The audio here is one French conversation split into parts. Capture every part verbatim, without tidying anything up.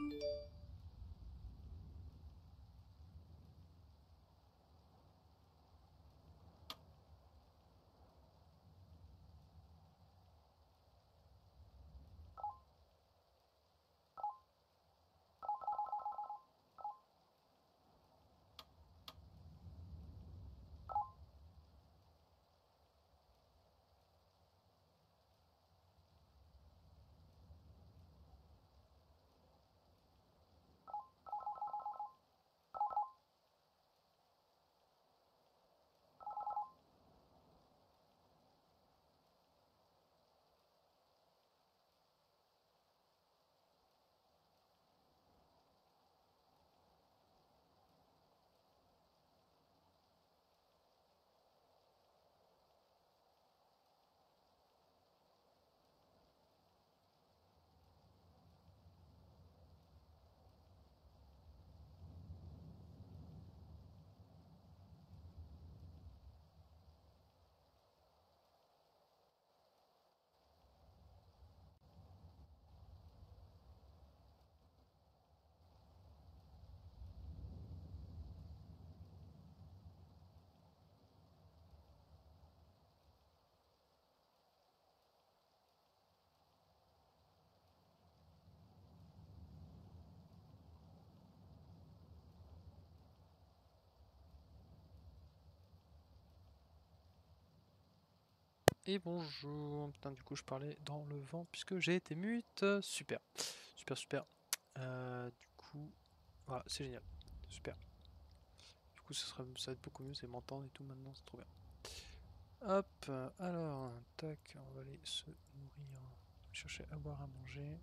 Et bonjour, putain du coup je parlais dans le vent puisque j'ai été mute, super, super super, euh, du coup, voilà c'est génial, super, du coup ça, sera, ça va être beaucoup mieux, c'est m'entendre et tout maintenant, c'est trop bien. Hop, alors, tac, on va aller se nourrir, chercher à boire, à manger,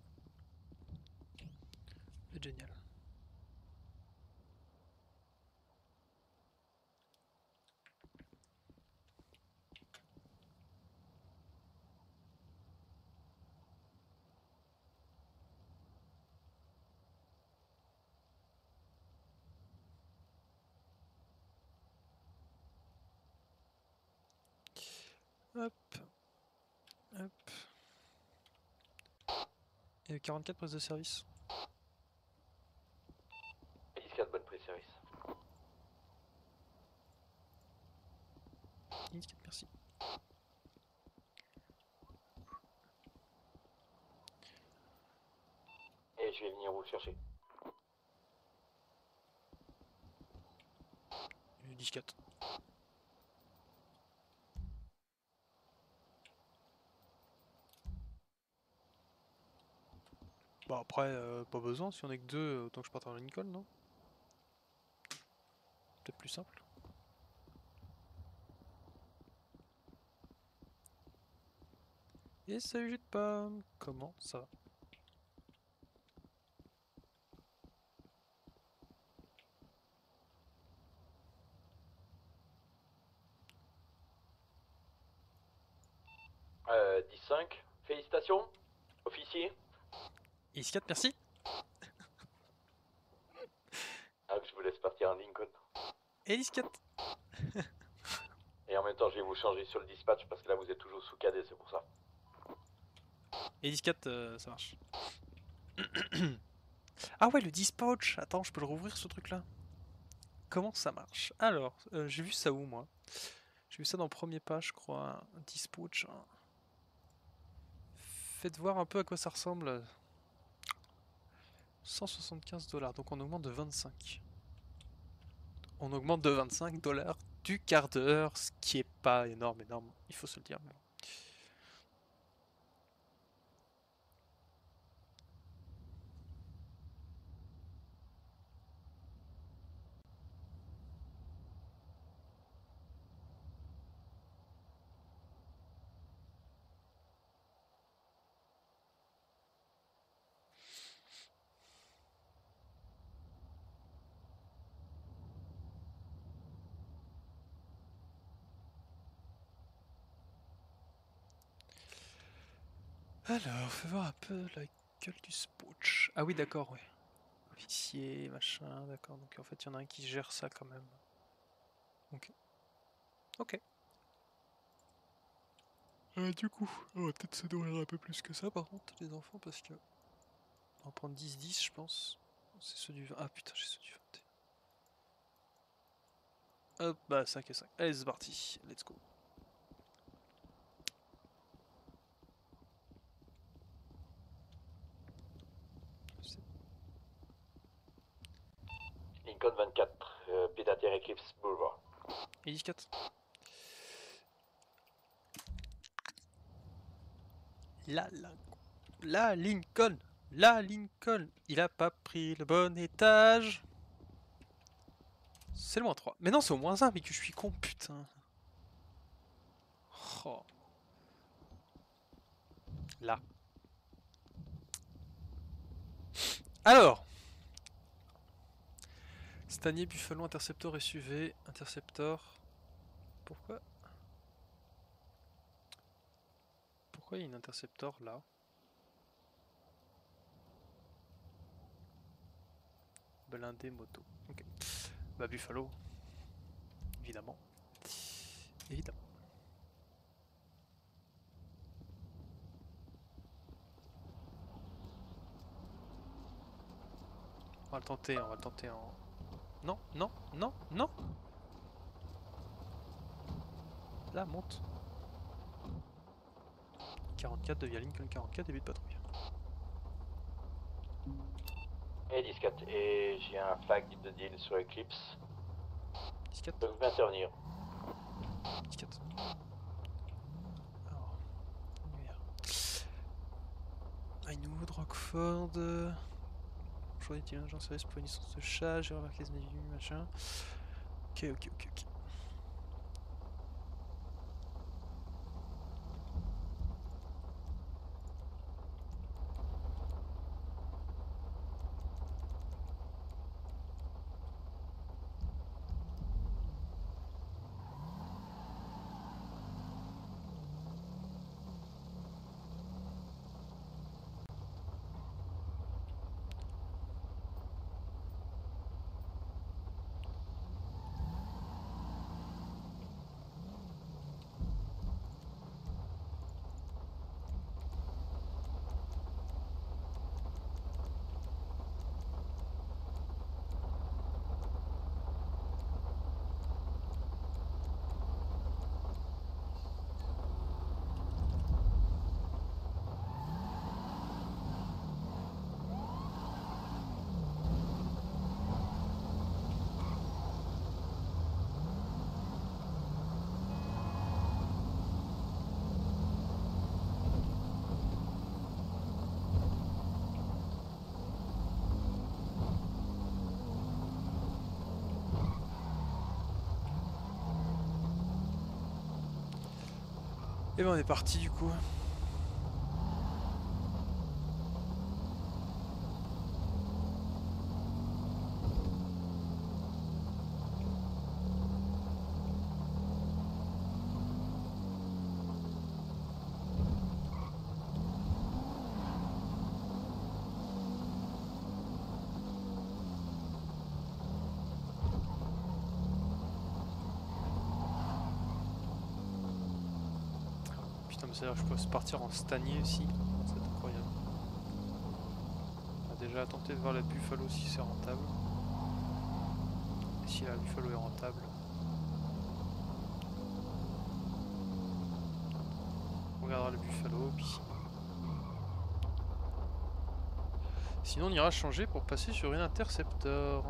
c'est génial. Hop, hop, et quarante-quatre prises de service. dix-quatre bonne prise service. dix-quatre, merci. Et je vais venir vous chercher. dix-quatre. Bon après, euh, pas besoin, si on est que deux, autant que je parte à Lincoln, non? Peut-être plus simple. Et salut jus de pomme, comment ça va? Euh, dix-cinq, félicitations, officier. dix-quatre, merci. Ah, je vous laisse partir en Lincoln. Et dix-quatre. Et en même temps, je vais vous changer sur le dispatch parce que là, vous êtes toujours sous cadet, c'est pour ça. Et dix-quatre, euh, ça marche. Ah ouais, le dispatch. Attends, je peux le rouvrir ce truc-là. Comment ça marche? Alors, euh, j'ai vu ça où, moi? J'ai vu ça dans le premier pas, je crois. Dispatch. Faites voir un peu à quoi ça ressemble. cent soixante-quinze dollars, donc on augmente de vingt-cinq. On augmente de vingt-cinq dollars du quart d'heure, ce qui est pas énorme, énorme, il faut se le dire. Mais bon. Alors, fais voir un peu la gueule du spotch. Ah oui, d'accord, ouais. Officier, machin, d'accord. Donc en fait, il y en a un qui gère ça quand même. Ok. Ok. Euh, du coup, on va peut-être se nourrir un peu plus que ça par contre, les enfants, parce que On va prendre dix dix, je pense. C'est ceux du vingt. Ah putain, j'ai ceux du vingt et un. Hop, bah cinq et cinq. Allez, c'est parti. Let's go. Lincoln vingt-quatre, euh, pied à terre Eclipse Boulevard. Et dix-quatre. Là, là, là, Lincoln. Là, Lincoln. Il a pas pris le bon étage. C'est le moins trois. Mais non, c'est au moins un, mais que je suis con, putain. Oh. Là. Alors. Stanier, Buffalo, Interceptor, S U V, Interceptor. Pourquoi Pourquoi il y a une Interceptor là? Blindé, moto. Ok. Bah Buffalo. Évidemment. Évidemment. On va le tenter, on va le tenter en... Non, non, non, non. Là, monte. quarante-quatre devient Lincoln quarante-quatre, début de patrouille. Et dix-quatre, et j'ai un flag de deal sur Eclipse. dix-quatre. Donc, je vais intervenir. dix-quatre. Alors, Highwood, Rockford. Aujourd'hui, il y a un agent service pour une licence de chat. J'ai remarqué les navires, machin. Ok, ok, ok, ok. Et ben on est parti du coup. C'est-à-dire que je peux partir en stanier aussi, c'est incroyable. On va déjà tenter de voir la Buffalo si c'est rentable. Et si la Buffalo est rentable, on regardera le Buffalo, puis sinon on ira changer pour passer sur une Interceptor.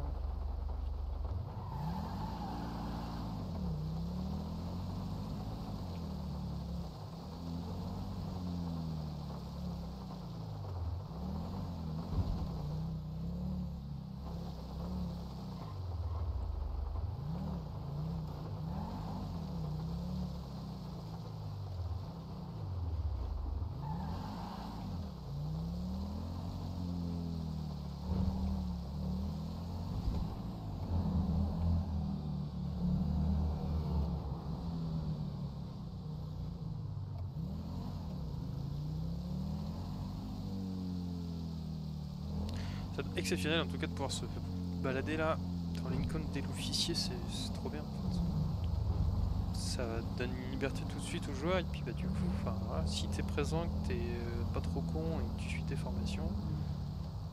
C'est exceptionnel en tout cas de pouvoir se balader là dans Lincoln dès l'officier, c'est trop bien en fait. Ça donne une liberté tout de suite aux joueurs et puis bah du coup, enfin voilà, si t'es présent, que t'es euh, pas trop con et que tu suis tes formations,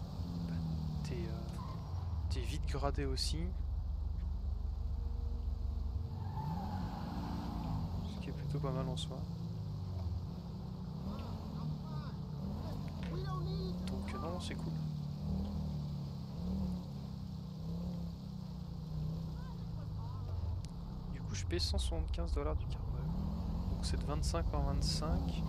t'es euh, vite gradé aussi. Ce qui est plutôt pas mal en soi. Donc euh, non, c'est cool. Du coup je paye cent soixante-quinze dollars du carbone. Donc c'est de vingt-cinq en vingt-cinq.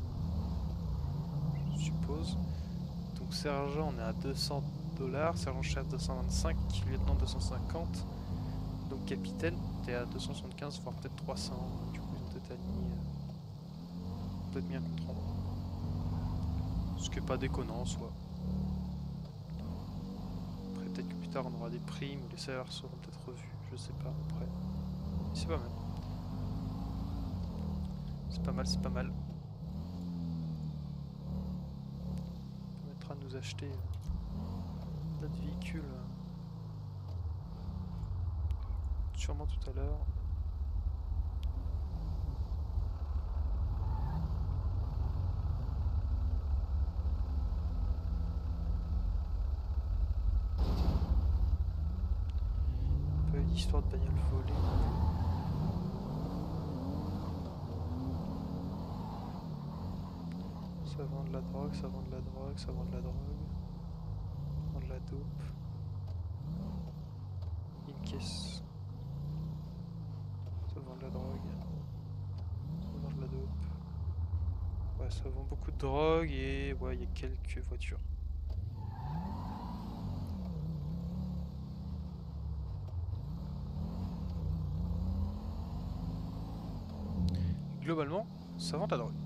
Je suppose. Donc sergent on est à deux cents dollars, sergent chef deux cent vingt-cinq, lieutenant deux cent cinquante. Donc capitaine t'es à deux cent soixante-quinze voire peut-être trois cents. Du coup ils ont peut-être mis, euh, peut-être mis un compte rendu. Ce qui est pas déconnant en soi. Après peut-être que plus tard on aura des primes ou les salaires seront peut-être revus, je sais pas après. C'est pas mal. C'est pas mal, c'est pas mal. Ça permettra de nous acheter euh, notre véhicule euh, sûrement tout à l'heure. Un peu l'histoire de bagnole volée. Ça vend de la drogue, ça vend de la drogue, ça vend de la drogue. Ça vend de la dope. Une caisse. Ça vend de la drogue. Ça vend de la dope. Ouais, ça vend beaucoup de drogue et ouais, il y a quelques voitures. Globalement, ça vend de la drogue.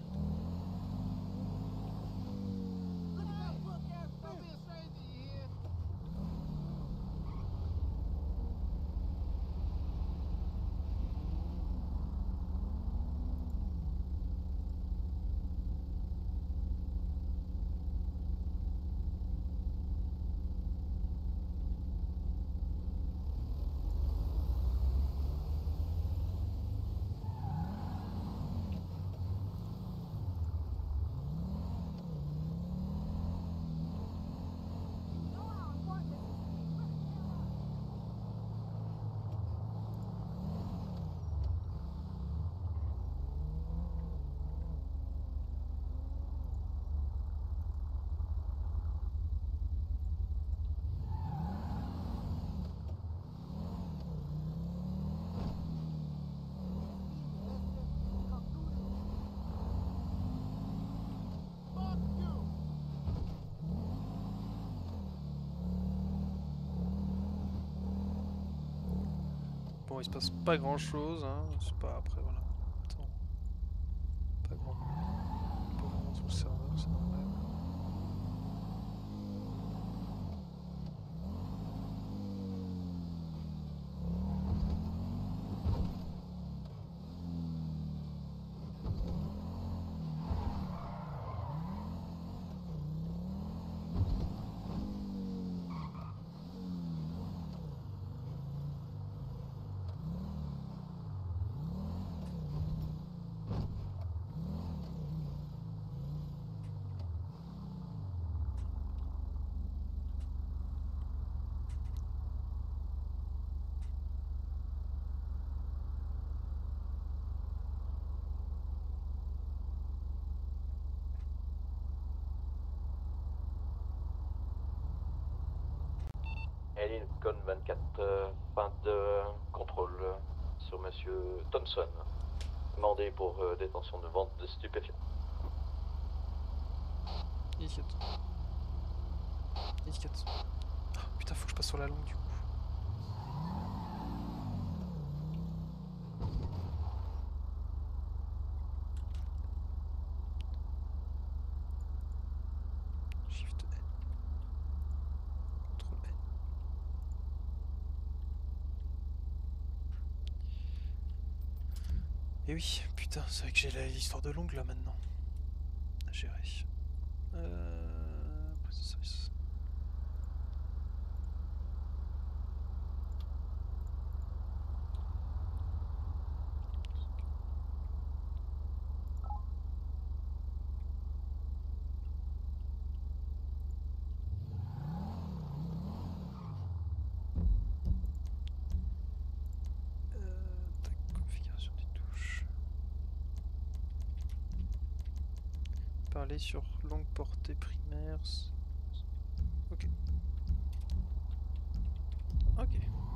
Bon, il se passe pas grand chose, hein. C'est pas après, voilà. Attends. Pas grand. Pas vraiment sur le serveur, c'est normal. Lincoln vingt-quatre, euh, fin de contrôle euh, sur monsieur Thompson, demandé pour euh, détention de vente de stupéfiants. Étiquette. Étiquette. Oh, putain, faut que je passe sur la longue du coup. Shift N. Contrôle N. Et oui, putain, c'est vrai que j'ai l'histoire de longue là maintenant. À gérer. Euh... Poste de service. parler sur longue portée primaire. Ok. Ok.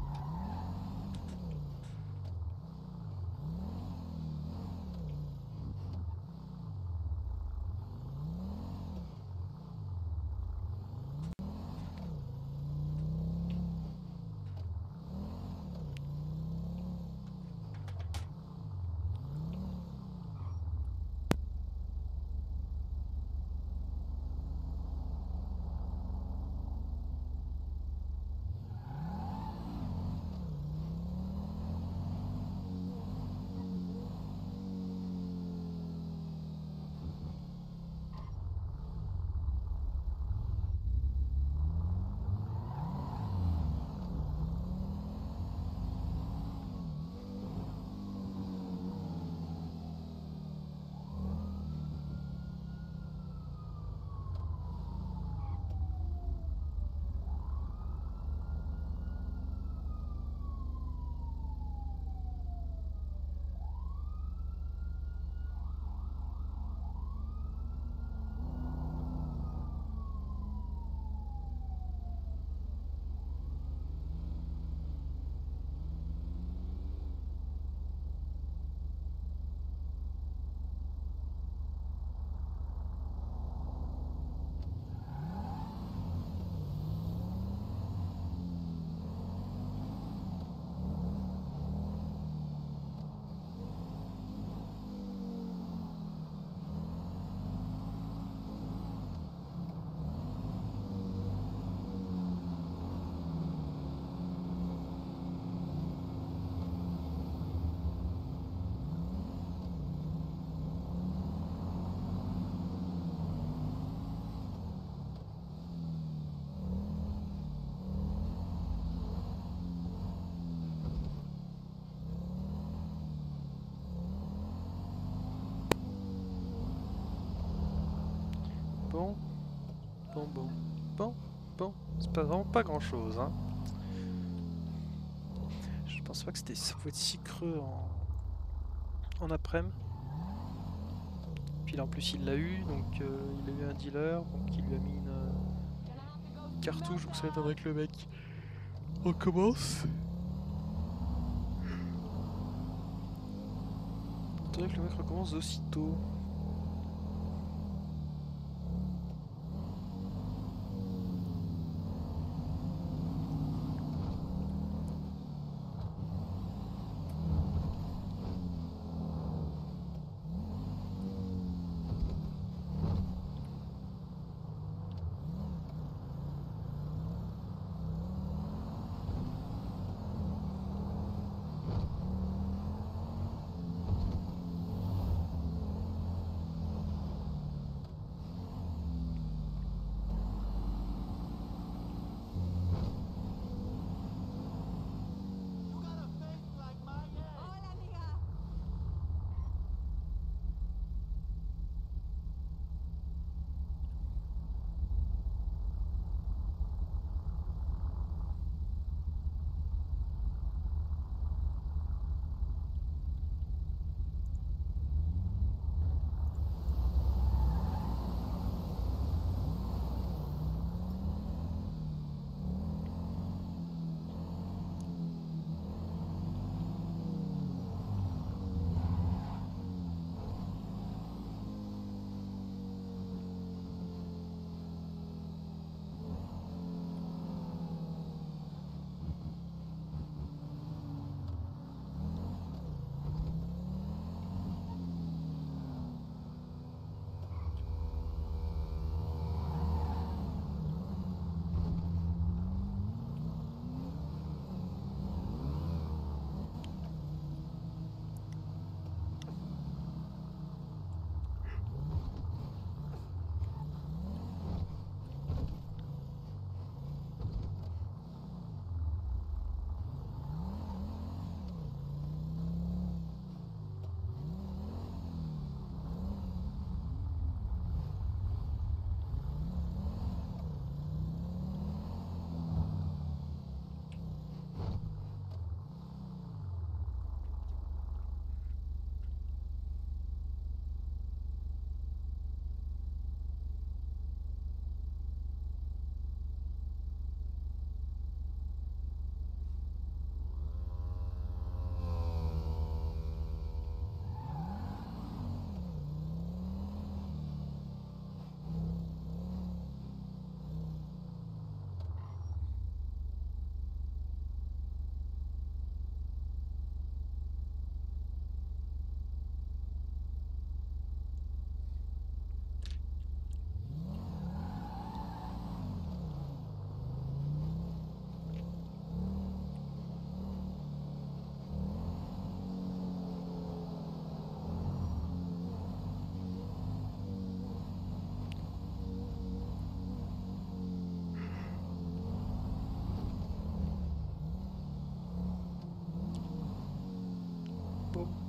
Bon, bon, bon, bon, bon, c'est pas vraiment pas grand chose, hein. Je pense pas que c'était ça pouvait être si creux en, en après-midi. Puis là en plus il l'a eu, donc euh, il a eu un dealer, donc il lui a mis une euh, cartouche, donc ça m'étonnerait que le mec recommence. Faudrait que le mec recommence aussitôt.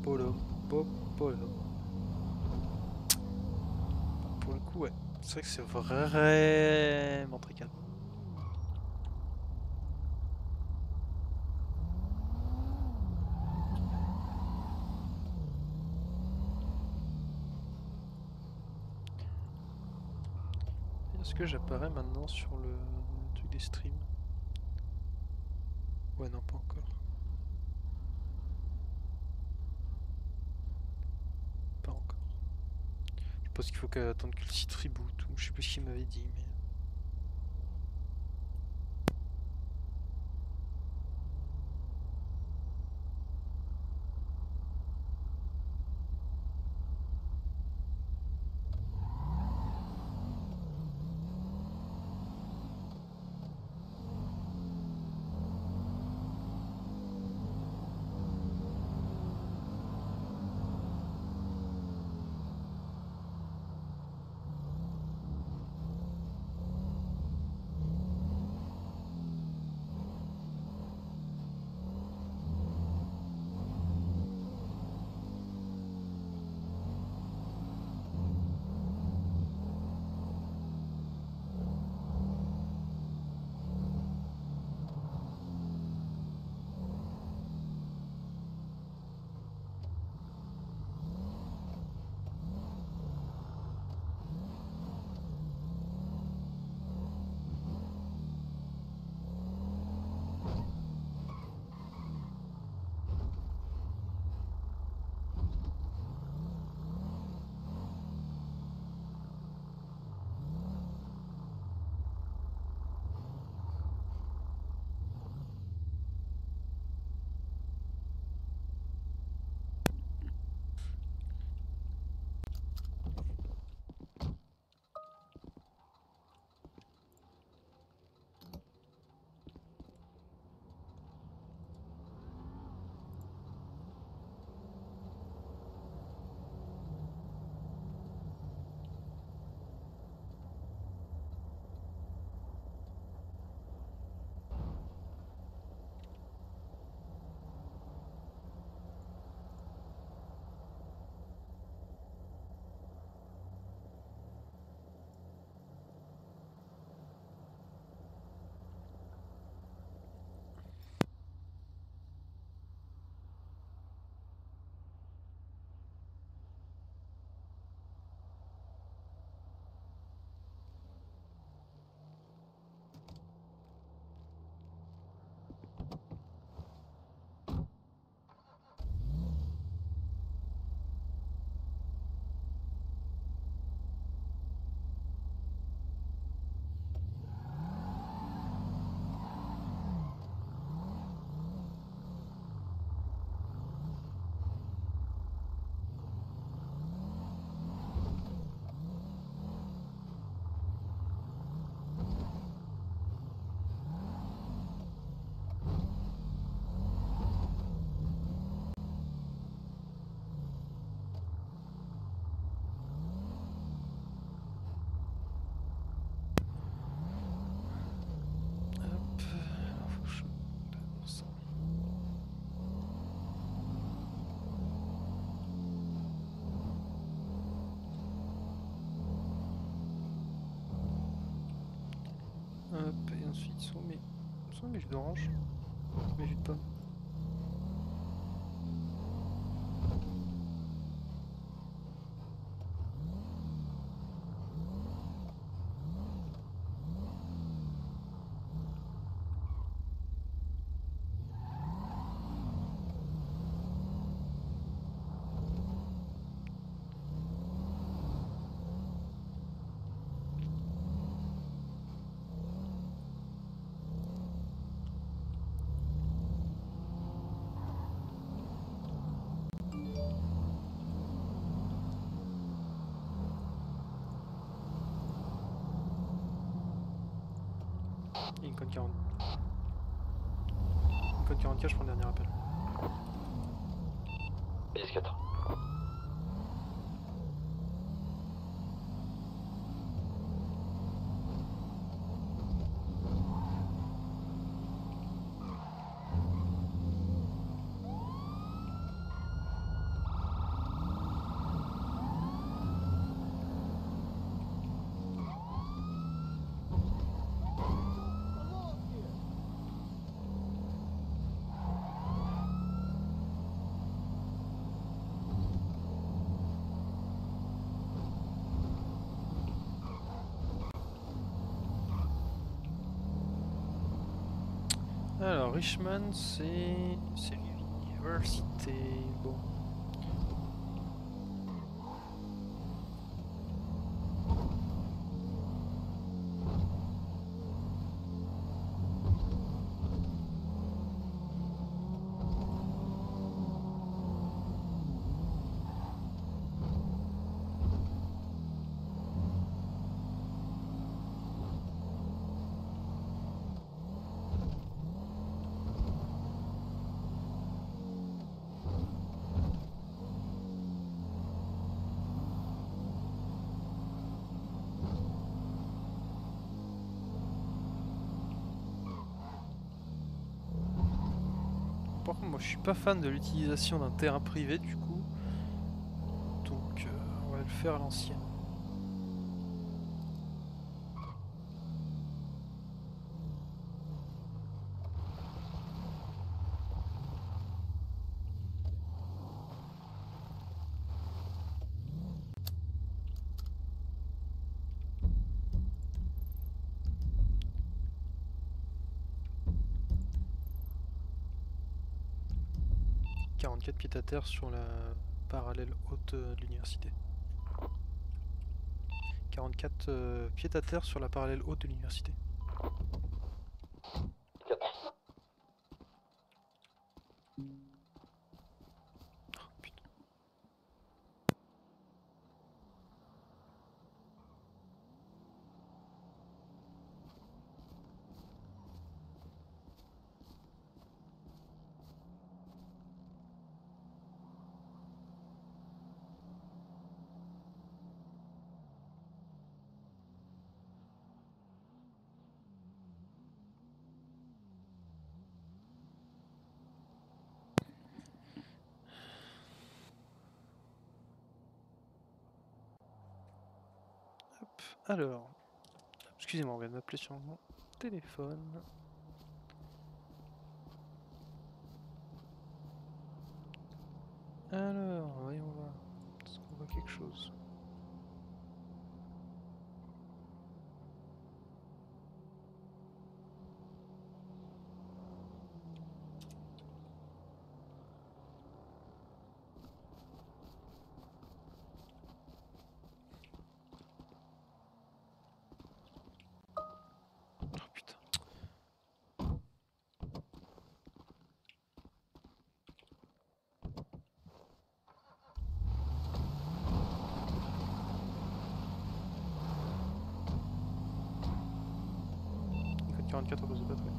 Polo, pop, polo. Pour le coup, ouais. C'est vrai que c'est vraiment très calme. Est-ce que j'apparais maintenant sur le truc des streams? Ouais, non, pas encore. Pas encore. Je pense qu'il faut qu'attendre que le site reboot, ou je sais plus ce qu'il m'avait dit, mais... Hop, alors faut que je... ça. Hop, et ensuite ils sont mes... Ils sont mes jus d'orange, mes jus de pomme. Et une code quarante. Une code quarante-quatre, je prends le dernier appel. dix quatre. Alors, Richmond, c'est... c'est l'université. Bon. Par contre, moi je suis pas fan de l'utilisation d'un terrain privé du coup. Donc euh, on va le faire à l'ancienne. quarante-quatre pieds à terre sur la parallèle haute de l'université. quarante-quatre euh, pieds à terre sur la parallèle haute de l'université. Oh, putain. Hop, alors, excusez-moi, on vient de m'appeler sur mon téléphone. Alors, voyons voir. Est-ce qu'on voit quelque chose? Oh putain. Code quarante-quatre repose de batterie.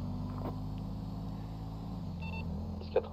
dix-quatre.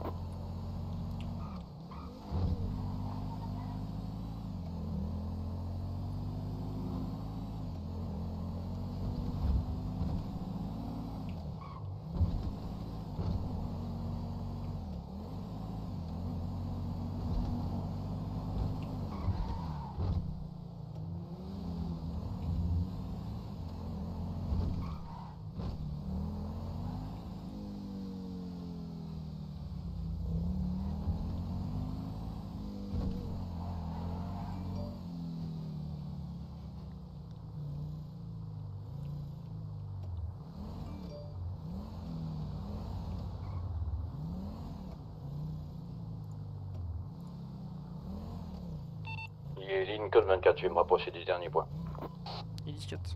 Et Lincoln vingt-quatre, je vais me rapprocher du dernier point. Et dix-quatre.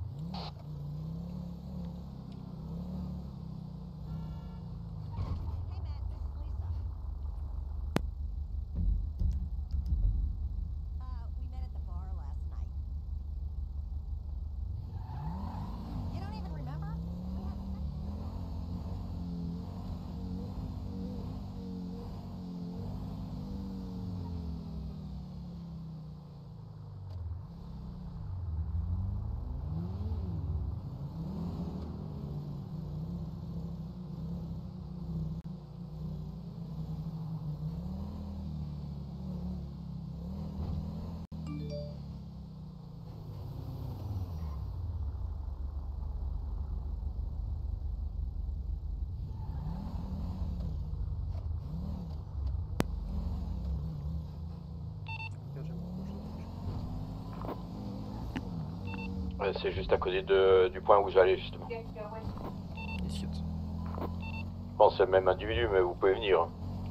Ouais, c'est juste à côté de, du point où j'allais justement. dix-quatre. pense que c'est le même individu, mais vous pouvez venir.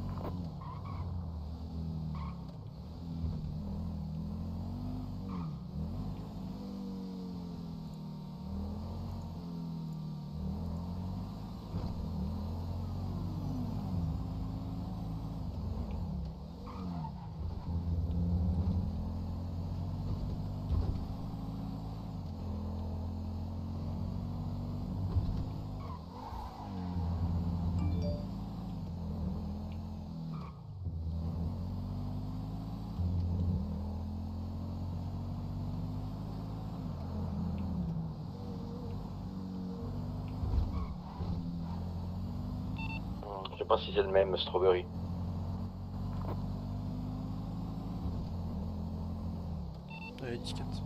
Je sais pas si c'est le même Strawberry. Allez, disquette.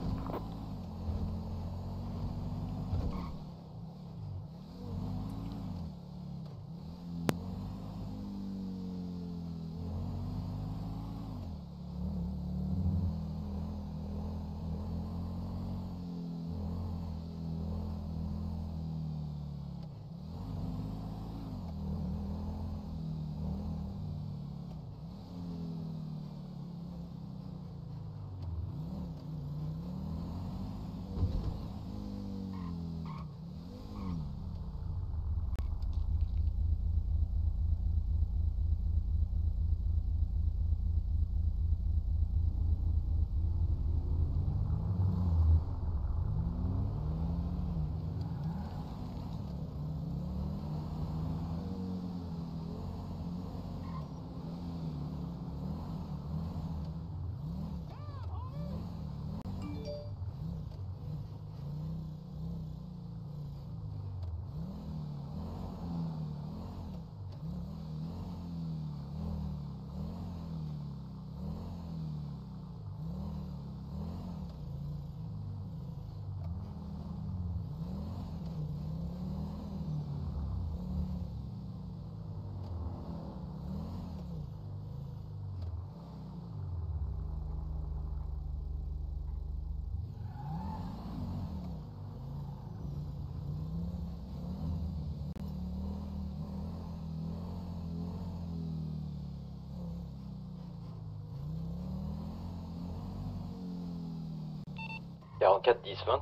quarante-quatre dix vingt.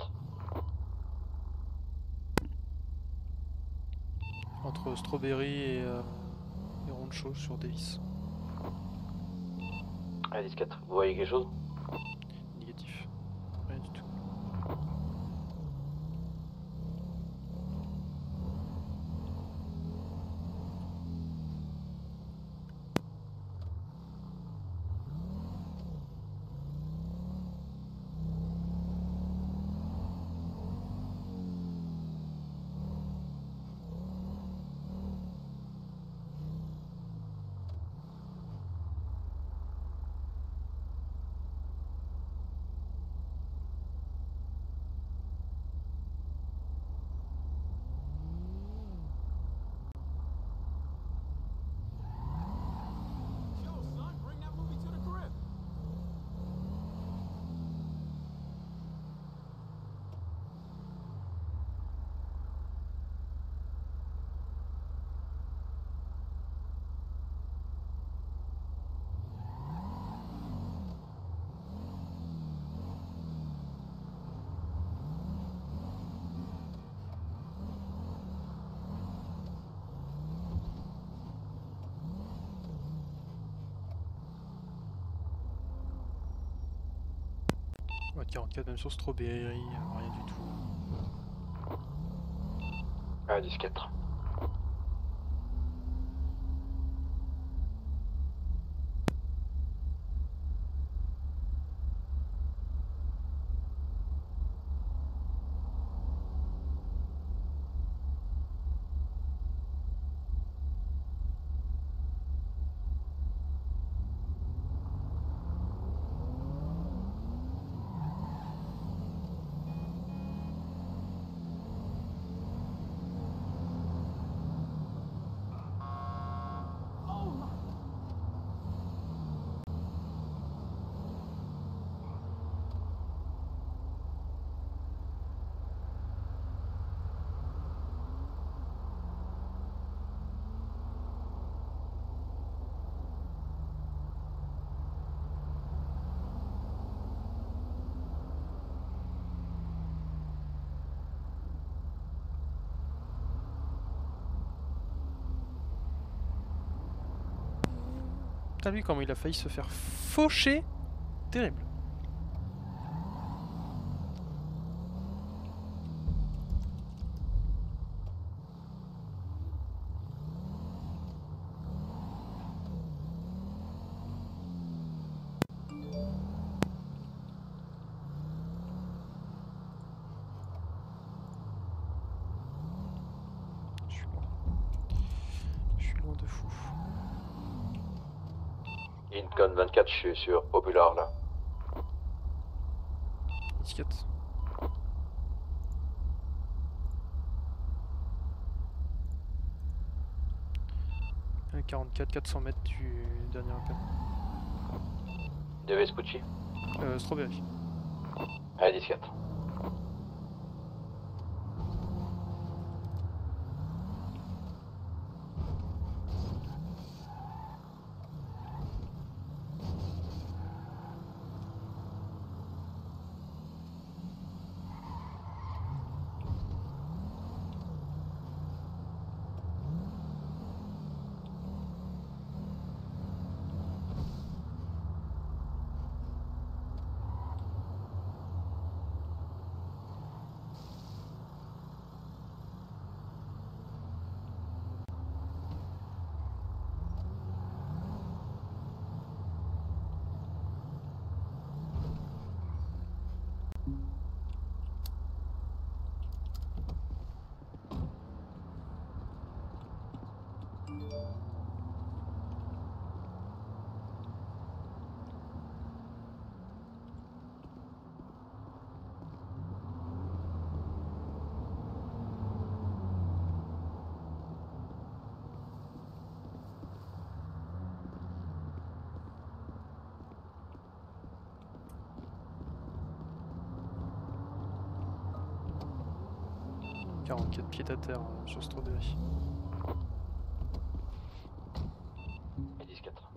Entre Strawberry et, euh, et Roncho sur Davis. Allez, dix quatre. Vous voyez quelque chose? Négatif. Rien du tout. Ouais, quarante-quatre même sur Strawberry, euh, rien du tout. Allez, dix quatre. Putain, lui, comment il a failli se faire faucher. Terrible. Je suis loin. Je suis loin de fou. Incon vingt-quatre, je suis sur Popular là. Étiquette. quarante-quatre, quatre cents mètres du dernier appel. De Vespucci. Euh, Strawberry. À dix-quatre. quarante-quatre pieds à terre euh, sur Strawberry. À dix-quatre.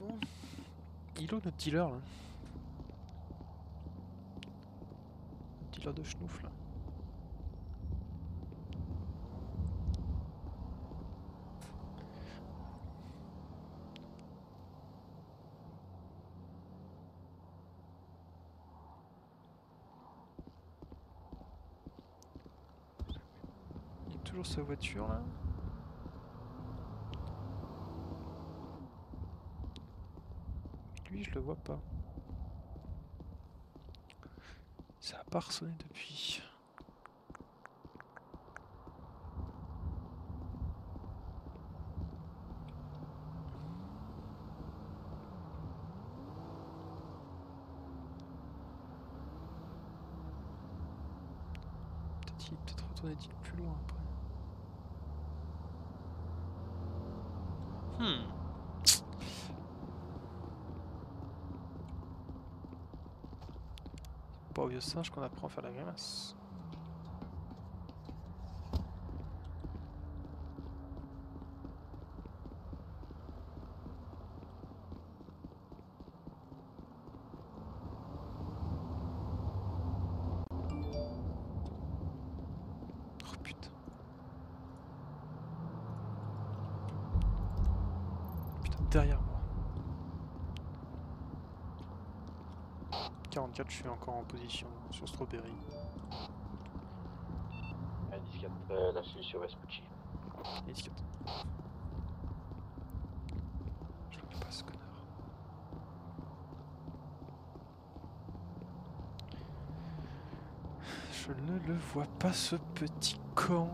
bon. Il est où notre dealer là? Notre dealer de schnouf là. Il y a toujours sa voiture là. Lui je le vois pas. Ça a pas ressonné depuis. Peut-être qu'il est peut-être retourné plus loin après. Hmm. Pas au vieux singe qu'on apprend à faire la grimace. Oh putain. Putain, derrière moi. quarante-quatre, je suis encore en position sur Strawberry. À dix-quatre, euh, là-dessus sur Vespucci. Et dix-quatre. Je vois pas ce connard. Je ne le vois pas ce petit con.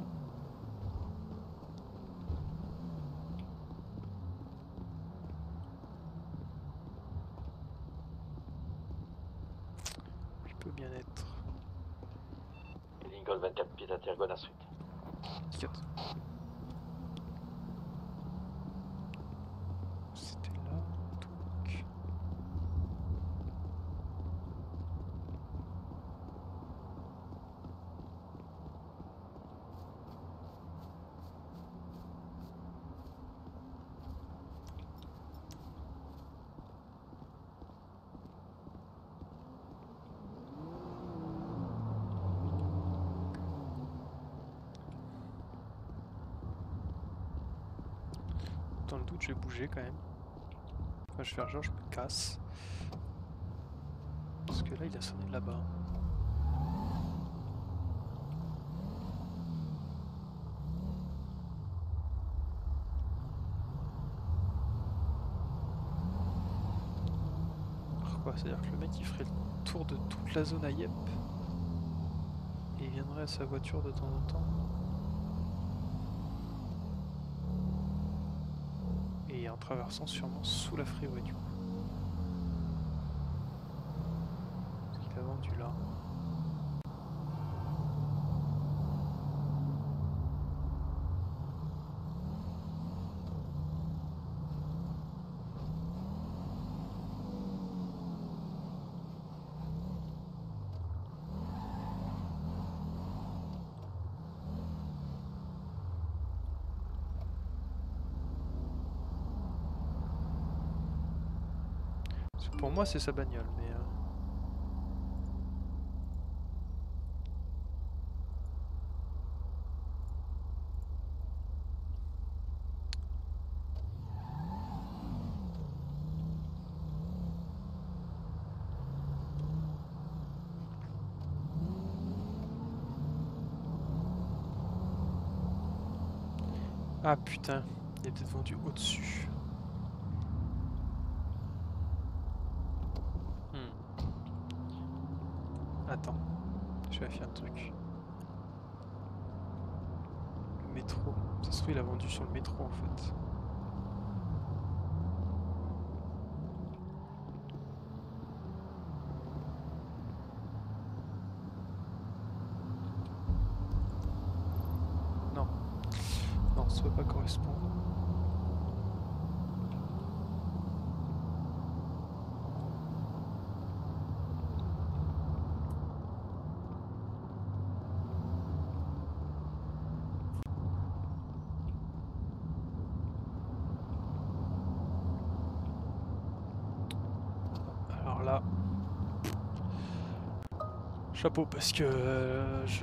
Il peut bien être. Et Lincoln vingt-quatre, pied à terre, Gona Street. dix-quatre. C'était là, donc. Dans le doute, je vais bouger quand même. Enfin, je vais faire genre, je me casse. Parce que là, il a sonné de là-bas. Alors quoi, c'est-à-dire que le mec, il ferait le tour de toute la zone à Yep. Et il viendrait à sa voiture de temps en temps. Et en traversant sûrement sous la freeway du coup. Parce qu'il a vendu là. Pour moi, c'est sa bagnole, mais... Euh... Ah putain, il est peut-être vendu au-dessus. Hmm. Attends, je vais faire un truc. Le métro, ça se trouve il a vendu sur le métro en fait. Non, non, ça ne peut pas correspondre. alors là, chapeau parce que euh, je...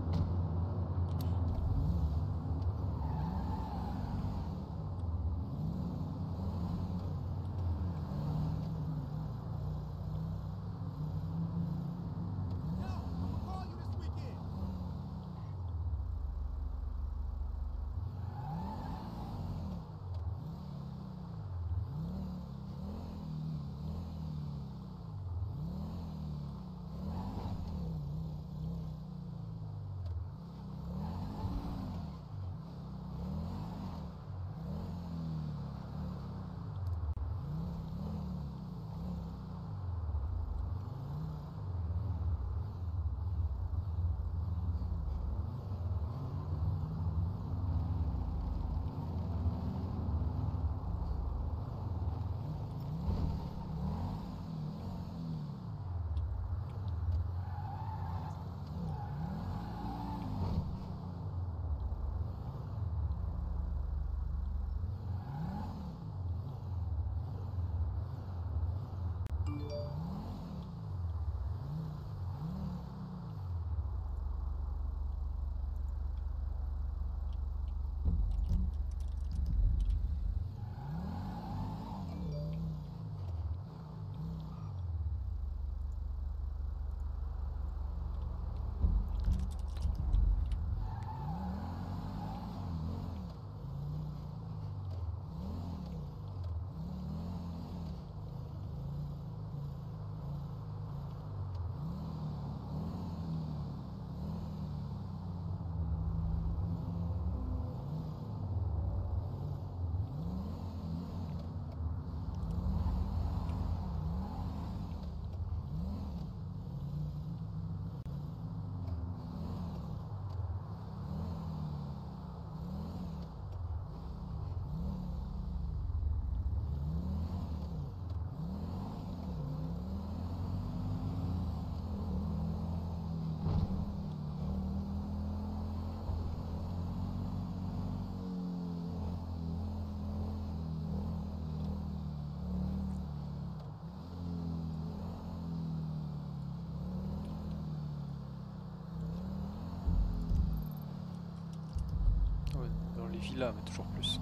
Ouais, dans les villas, mais toujours plus.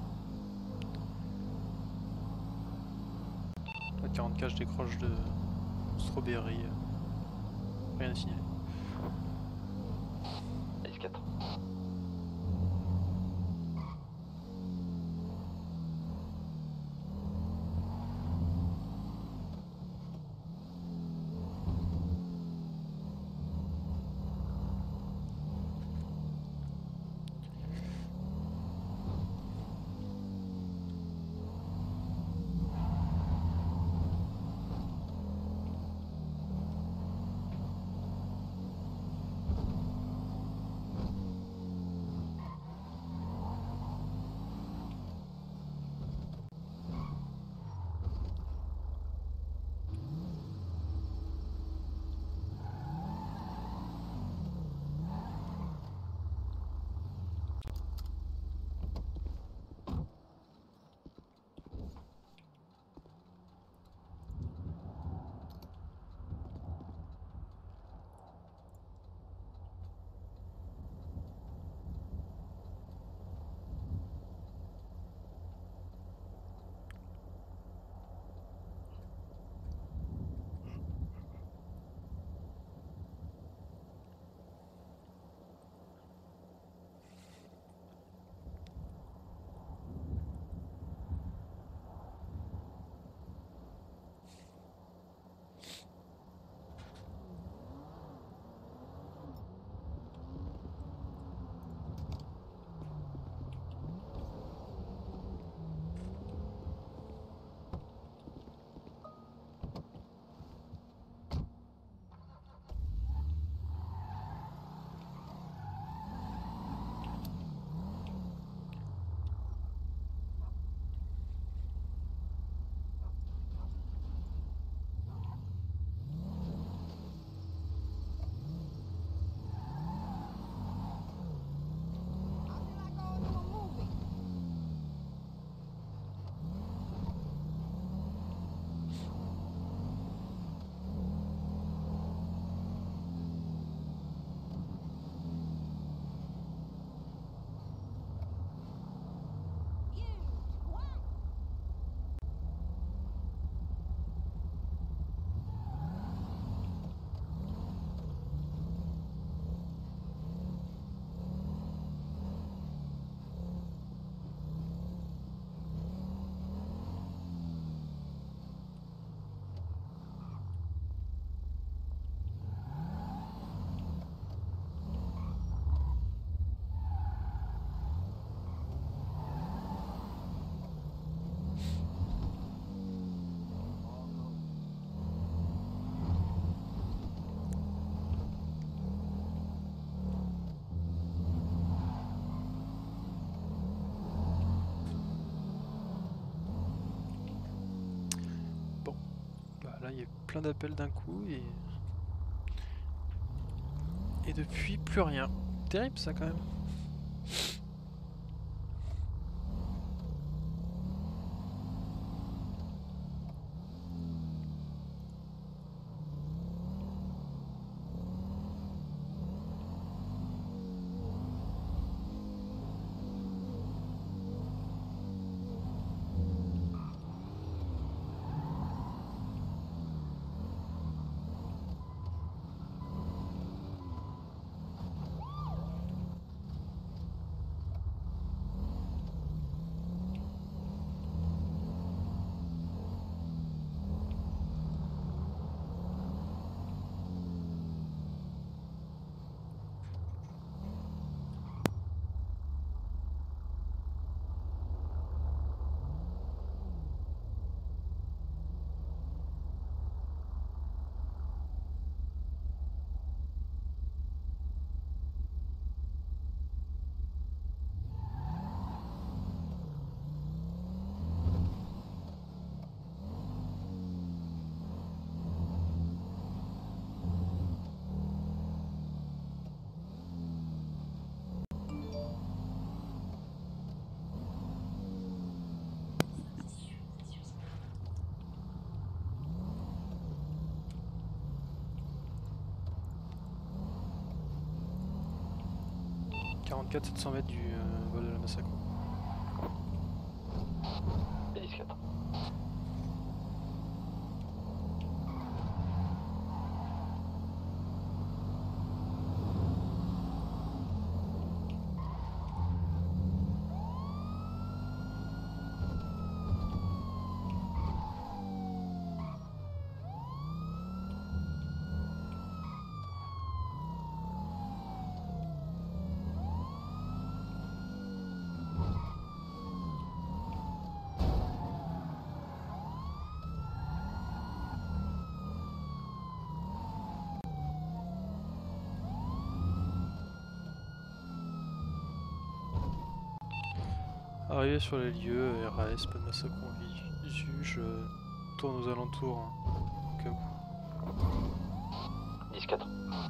La quarante-quatre, je décroche de Strawberry. euh, Rien à signaler. F quatre. plein d'appels d'un coup et... Et depuis, plus rien. Terrible ça quand même. quarante-quatre sept cents mètres du euh, vol de la Massacre. dix quatre. Arrivé sur les lieux, R A S, pas de massacre en vie. Juge, euh, tourne aux alentours, hein, au cas où. dix quatre.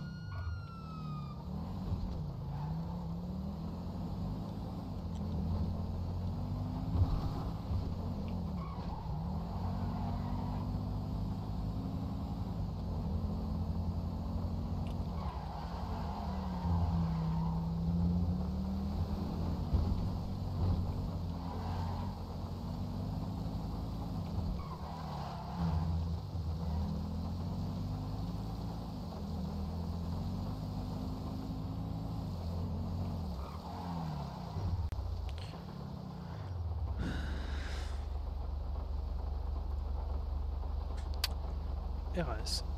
R A S.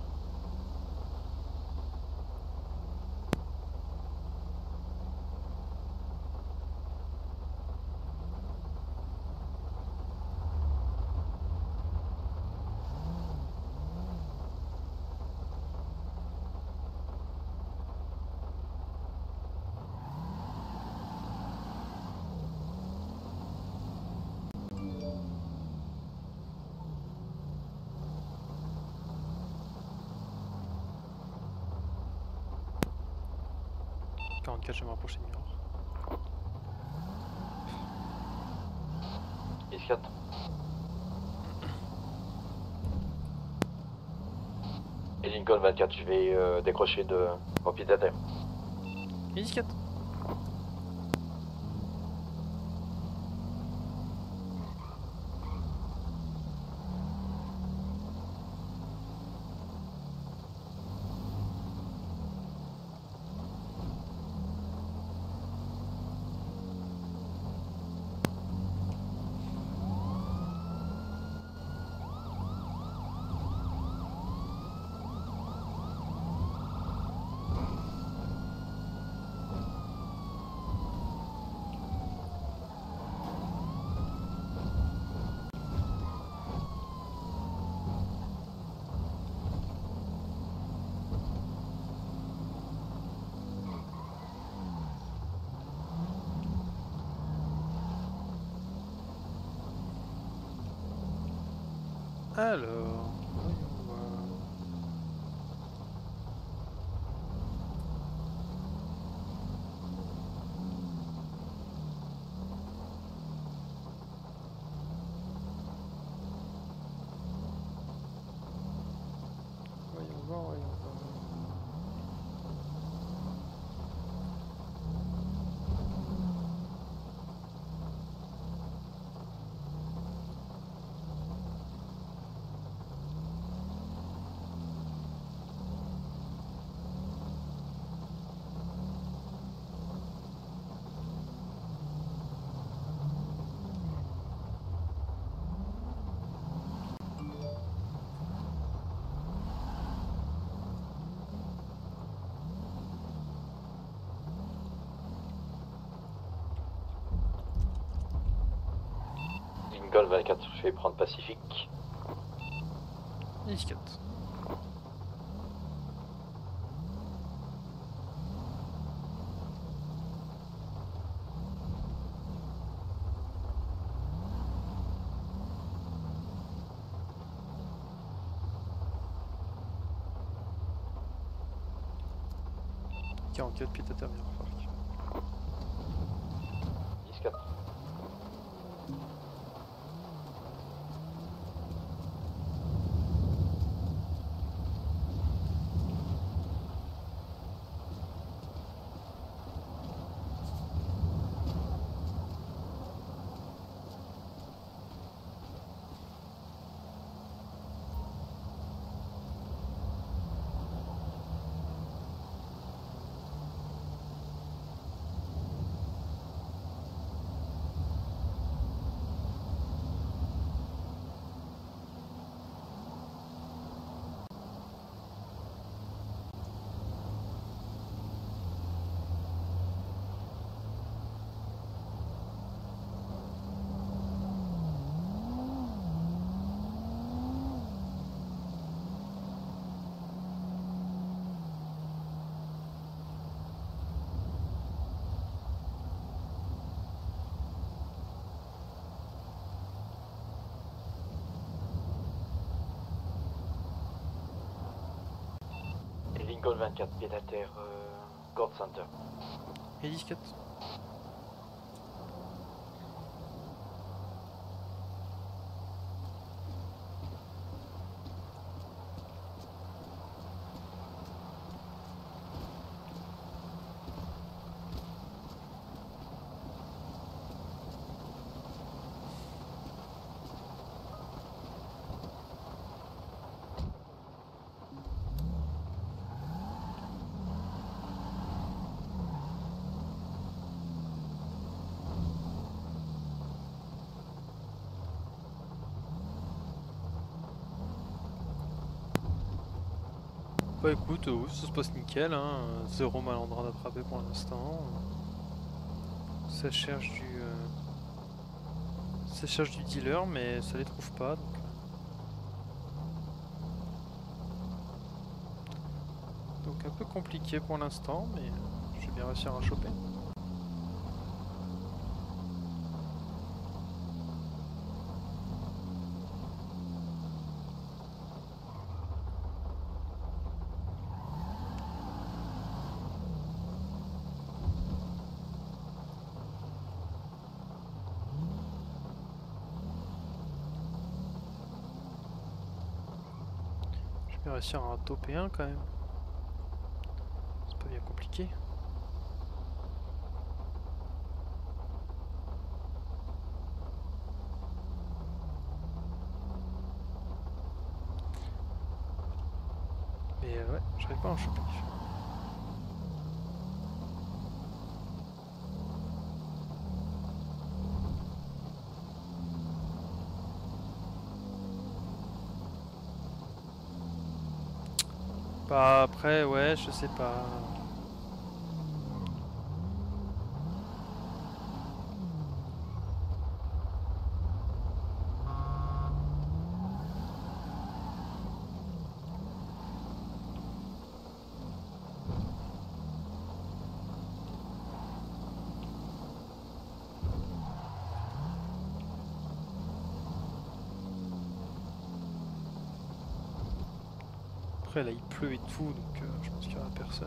quarante-quatre, je vais me rapprocher de Mirror. dix quatre. Et Lincoln vingt-quatre, je vais euh, décrocher de Rapidataire. Et dix quatre. Alors, voyons voir. ouais, on va- Lincoln vingt-quatre, je vais prendre Pacifique. Hélice quatre. quarante-quatre pieds à terre, bien remarque. dix quatre. Lincoln vingt-quatre, pied à terre, euh, Gord Center. Hélice quatre. Bah écoute, euh, oui, ça se passe nickel, hein. euh, Zéro malandrin d'attraper pour l'instant. Ça cherche du... euh, Ça cherche du dealer, mais ça les trouve pas, donc... euh, Donc un peu compliqué pour l'instant, mais euh, je vais bien réussir à choper. Je vais réussir à en toper un quand même. C'est pas bien compliqué. Mais euh, ouais, j'arrive pas à en choper. Bah après, ouais, je sais pas. Après là il pleut et tout, donc euh, je pense qu'il y aura personne.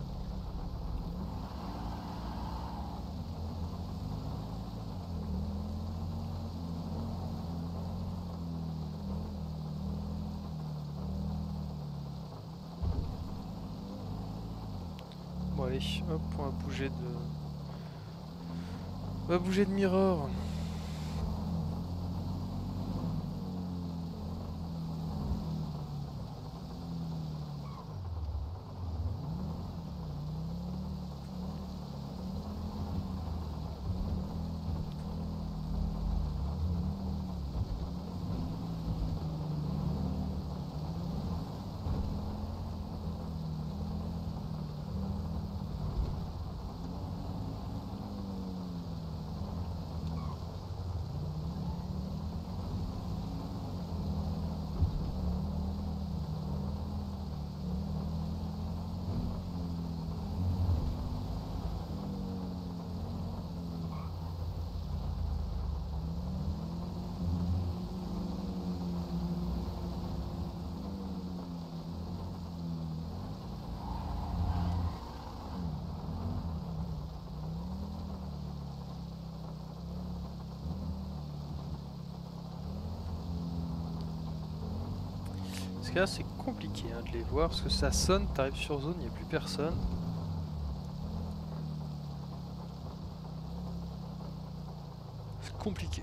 Allez, hop, on va bouger de... On va bouger de mirror. Parce que là c'est compliqué hein, de les voir parce que ça sonne, t'arrives sur zone, il n'y a plus personne. C'est compliqué.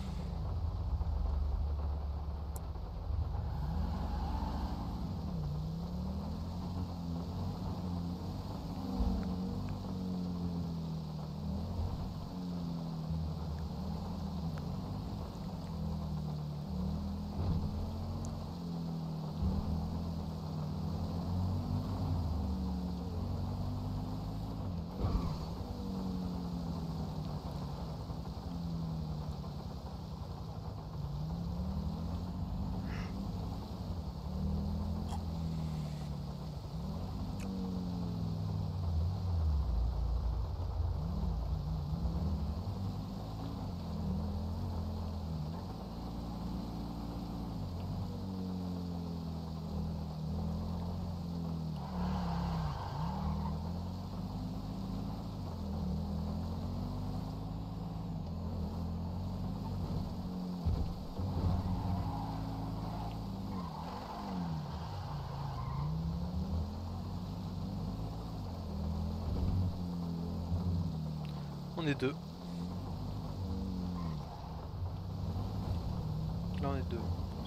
On est deux. Là on est deux.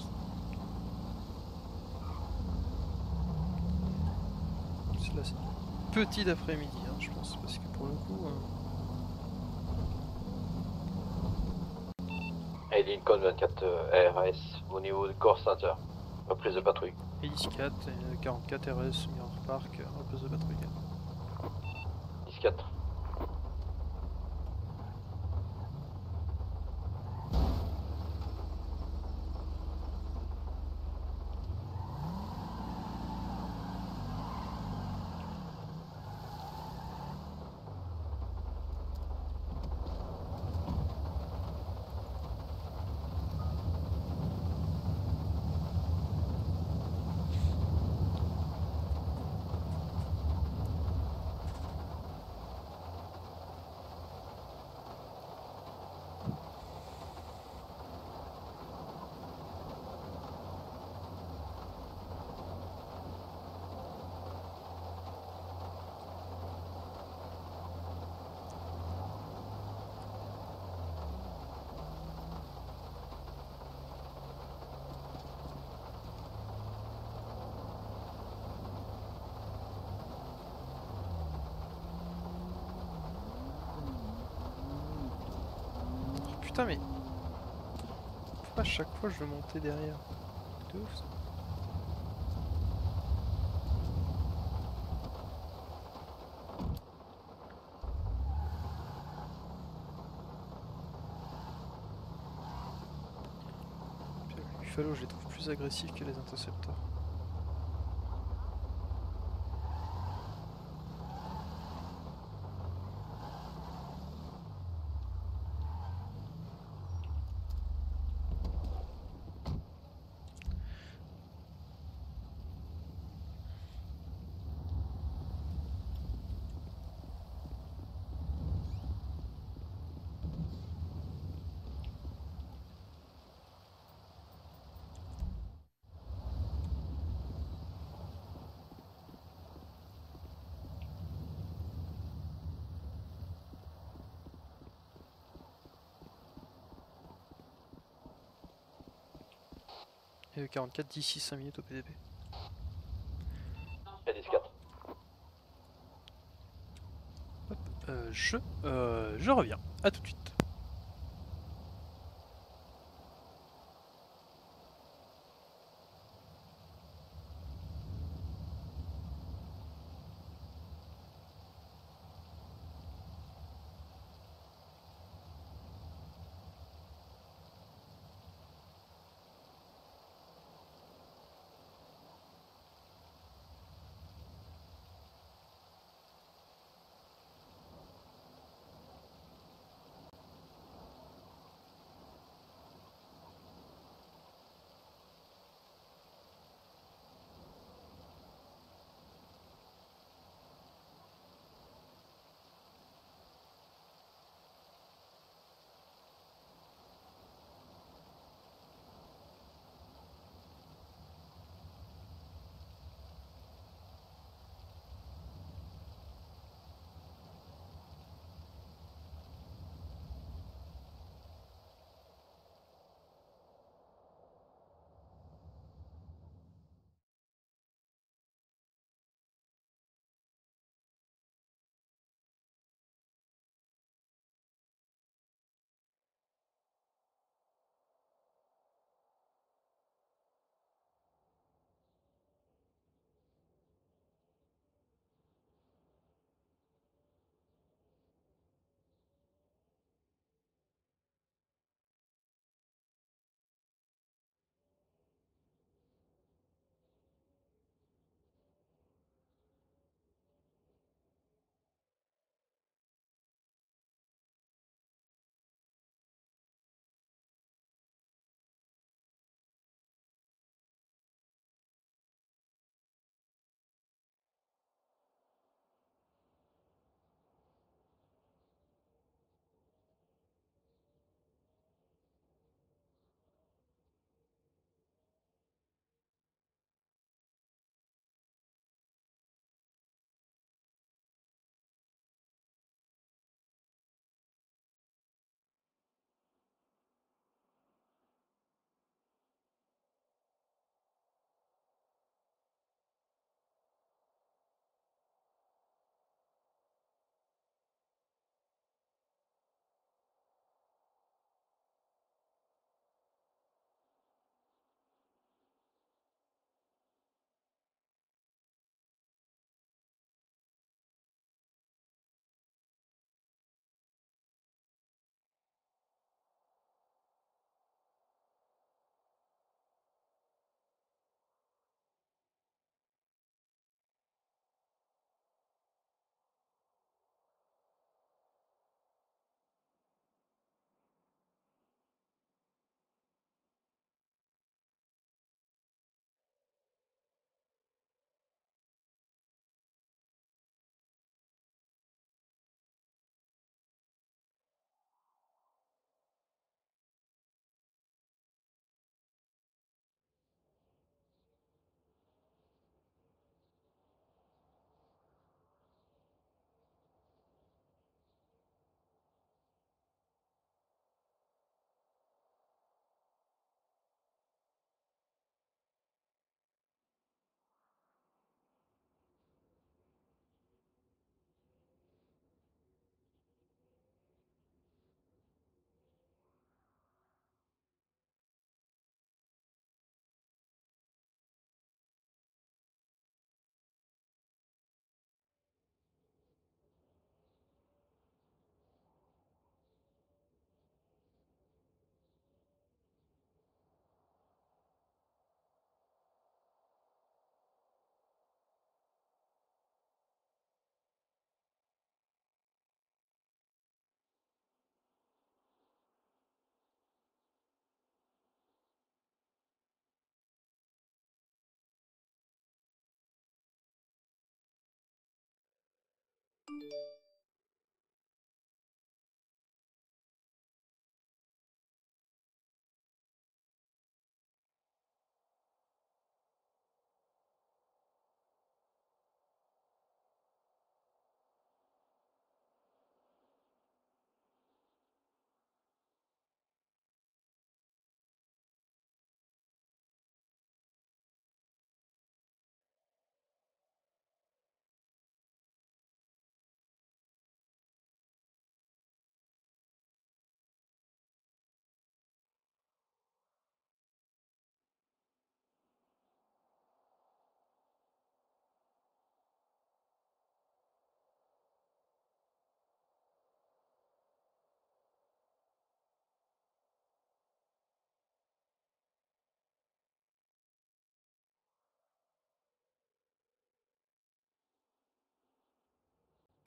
Là c'est petit d'après-midi hein, je pense parce que pour le coup... Hein... Et Lincoln vingt-quatre R S au niveau du Core Center. Reprise de patrouille. Et dix quatre, quarante-quatre R S, Mirror Park, reprise de patrouille. dix quatre. Putain mais... Pourquoi à chaque fois je veux monter derrière? C'est ouf ça. Les Buffalo je les trouve plus agressifs que les intercepteurs. Et le quarante-quatre d'ici cinq minutes au P D P. Et dix quatre. Hop, euh, je, euh, je reviens. À tout de suite.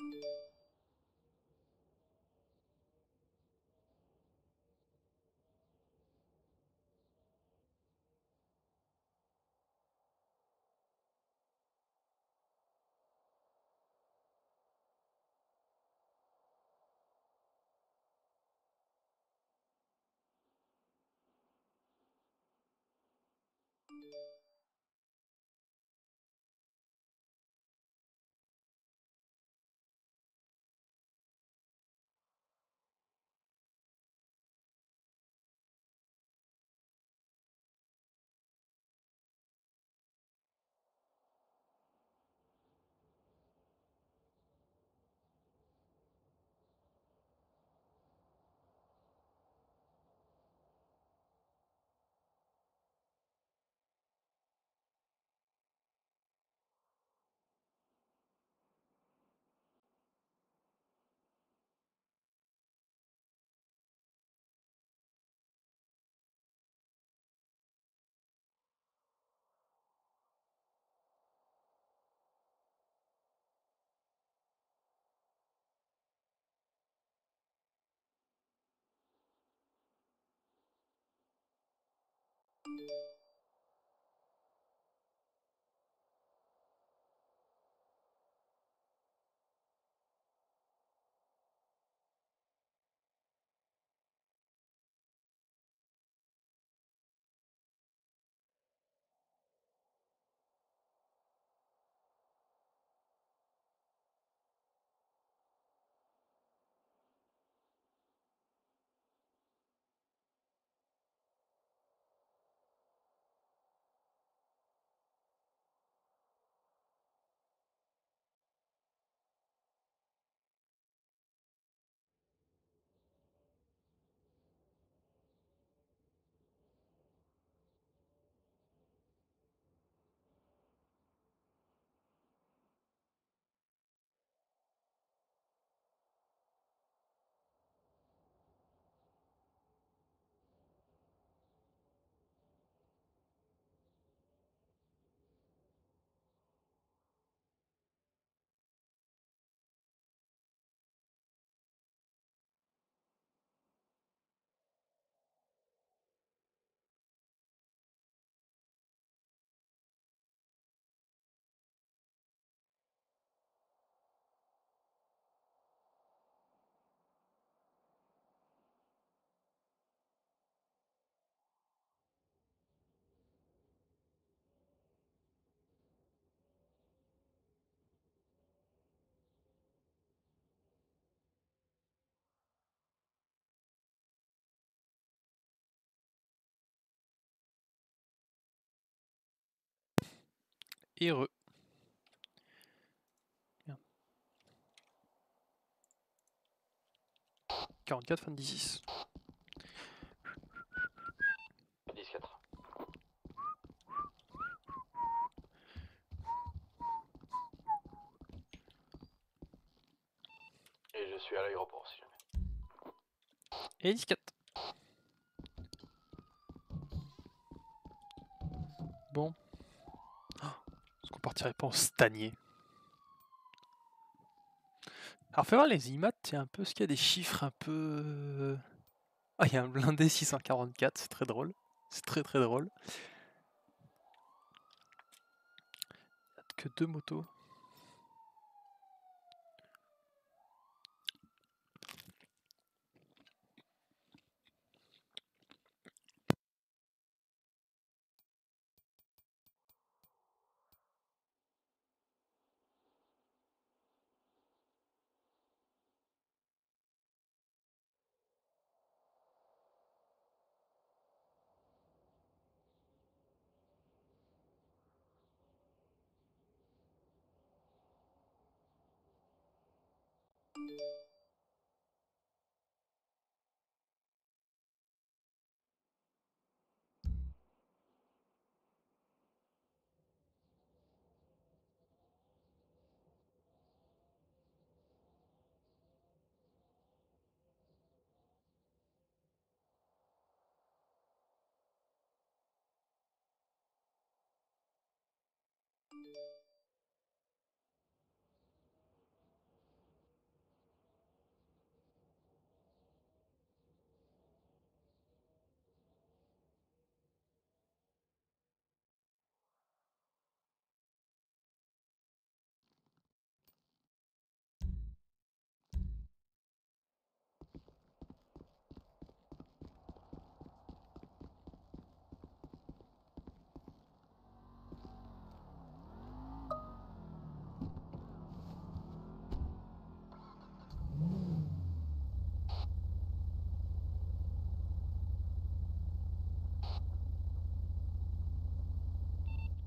Et re. Merde. quarante-quatre fin de dix-six. dix-quatre. Et je suis à l'aéroport si jamais. Et dix-quatre. Bon. Est-ce qu'on partirait pas en stanier? Alors fais voir les I M A T, tiens un peu, ce qu'il y a des chiffres un peu... Ah, il y a un blindé six cent quarante-quatre, c'est très drôle. C'est très très drôle. Il n'y a que deux motos.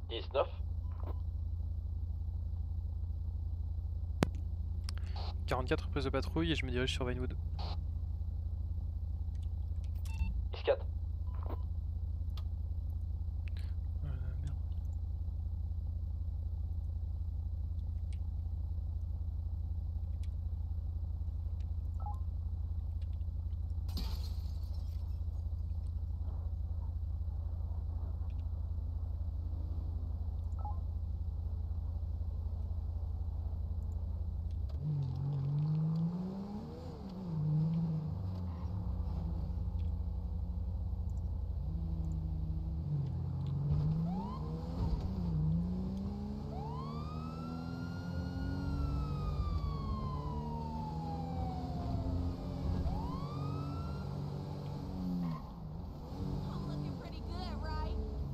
dix-neuf. quarante-quatre, reprise de patrouille et je me dirige sur Vinewood. dix-quatre. Euh, merde. I'm looking pretty good, right?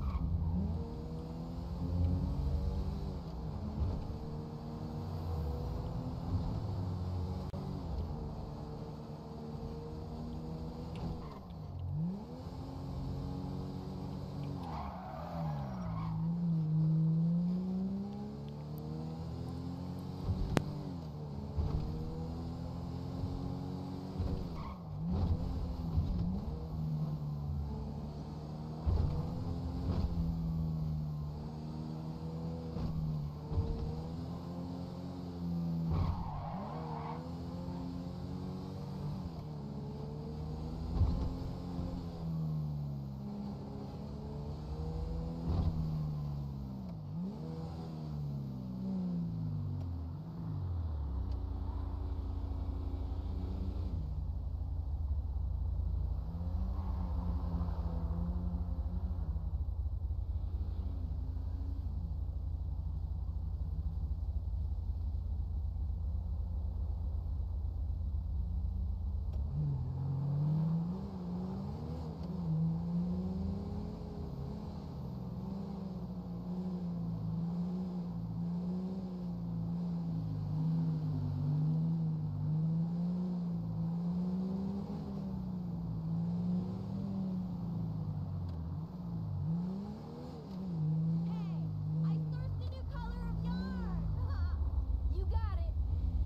Hey, I sourced a new color of yarn. You got it.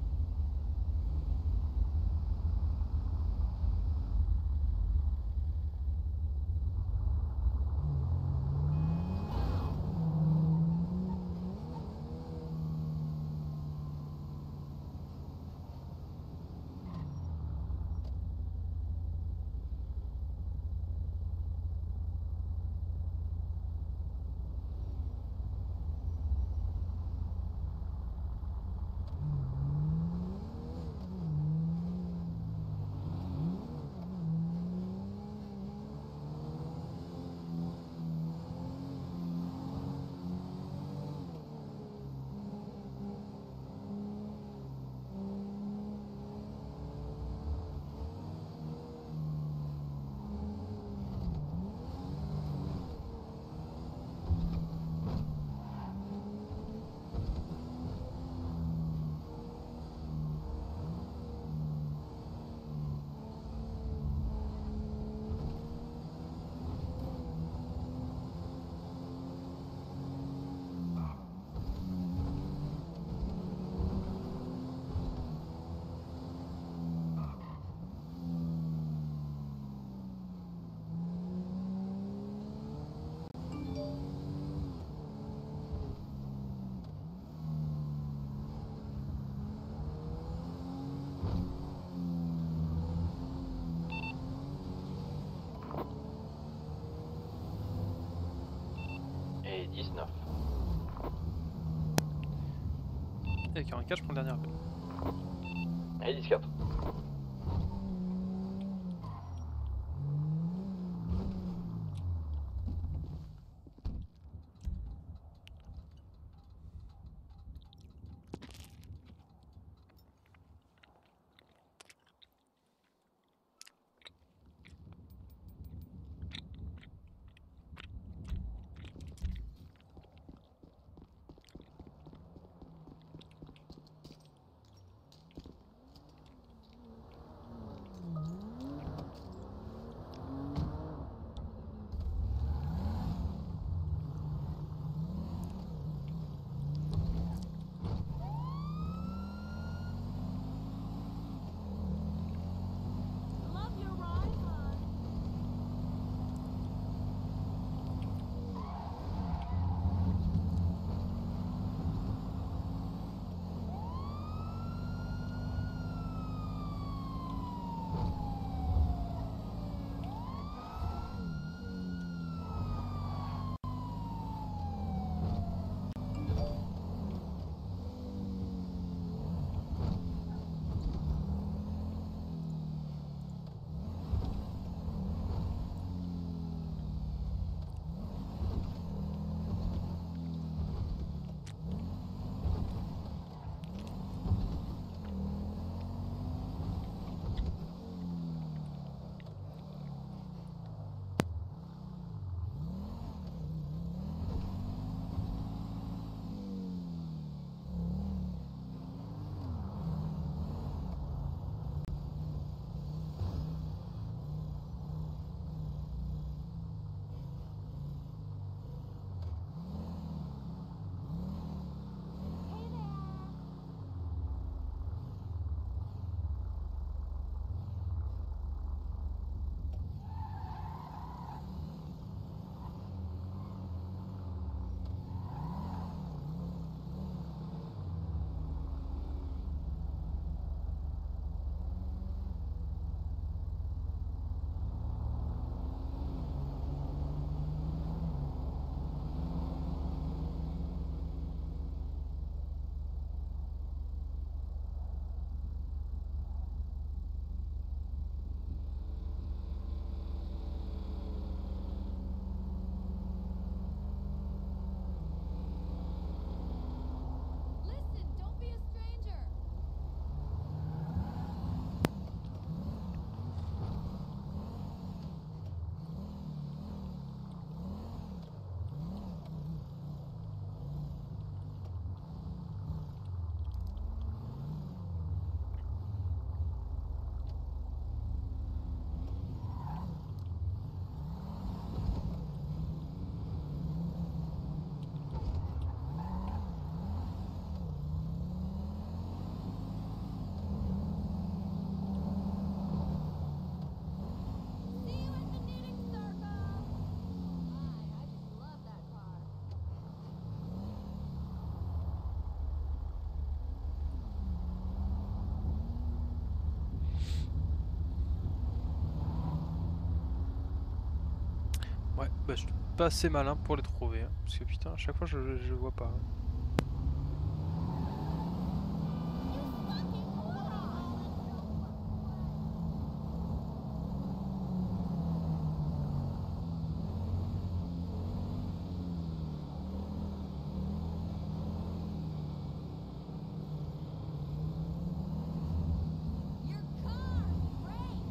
Et dix-neuf. Et quarante-quatre, je prends le dernier appel. Et dix-quatre. Ouais, bah je suis pas assez malin pour les trouver, hein, parce que putain, à chaque fois je, je vois pas. hein. Your car! Brake!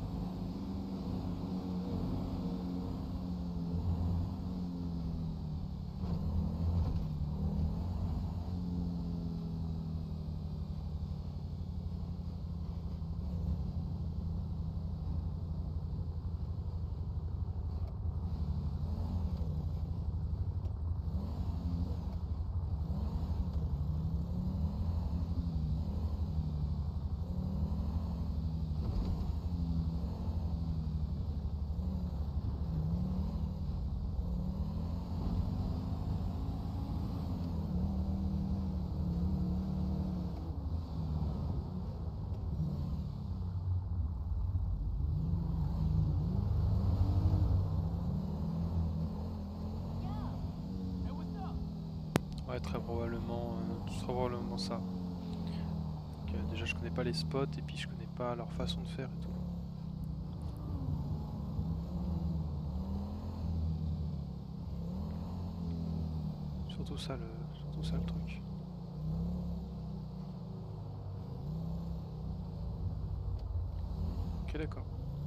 Ouais, très probablement, euh, très probablement ça. Donc, euh, déjà je connais pas les spots et puis je connais pas leur façon de faire et tout. Surtout ça le, surtout ça le truc. Ok, d'accord.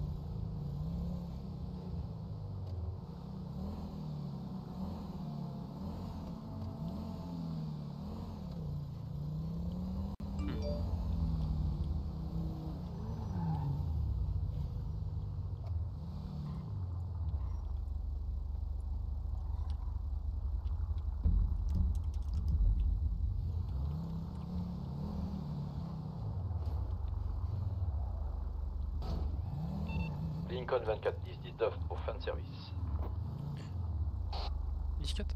Lincoln vingt-quatre dix dix-neuf pour fin de service. Disquette.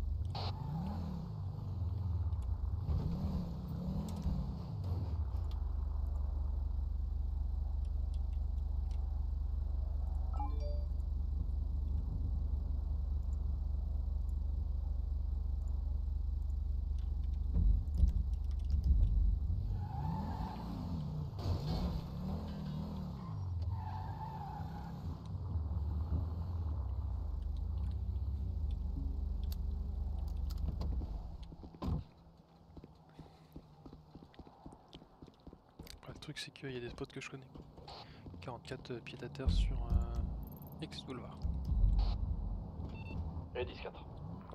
Après, le truc c'est qu'il y a des spots que je connais. quarante-quatre euh, pieds à terre sur euh, X Boulevard. Et dix quatre.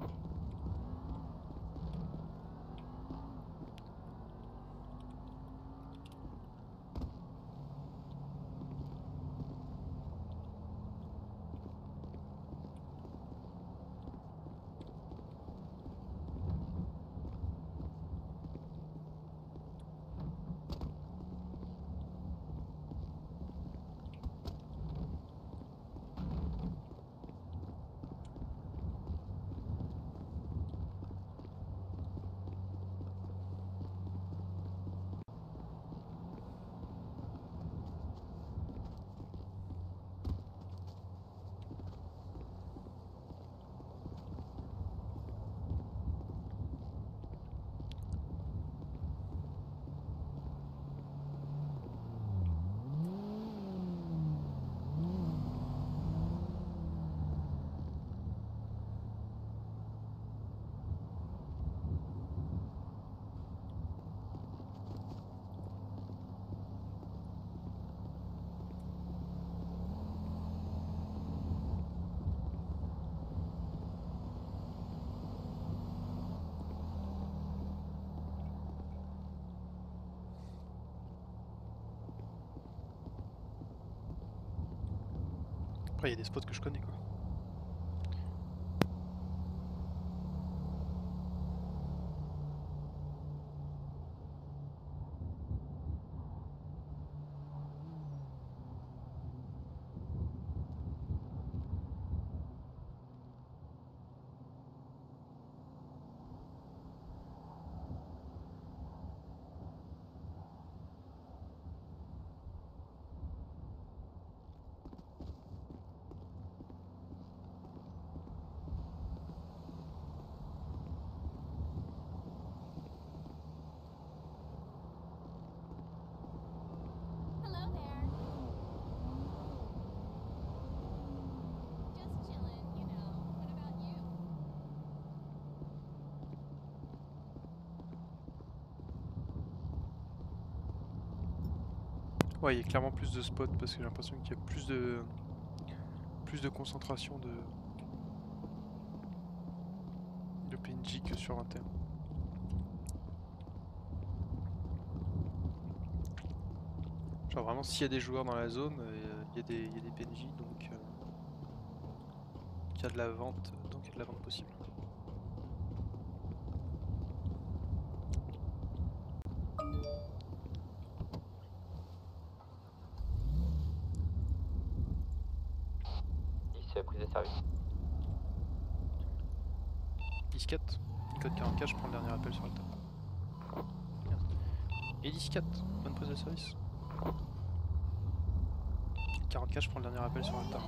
Après il y a des spots que je connais quoi. Ouais, il y a clairement plus de spots parce que j'ai l'impression qu'il y a plus de plus de concentration de de P N J que sur un thème. Genre vraiment s'il y a des joueurs dans la zone, euh, il y a des il y a des P N J donc euh, il y a de la vente donc il y a de la vente possible. Ici la prise de service. dix quatre, code quarante-quatre, je prends le dernier appel sur le tas. Et dix quatre, bonne prise de service. quarante-quatre, je prends le dernier appel sur le tas.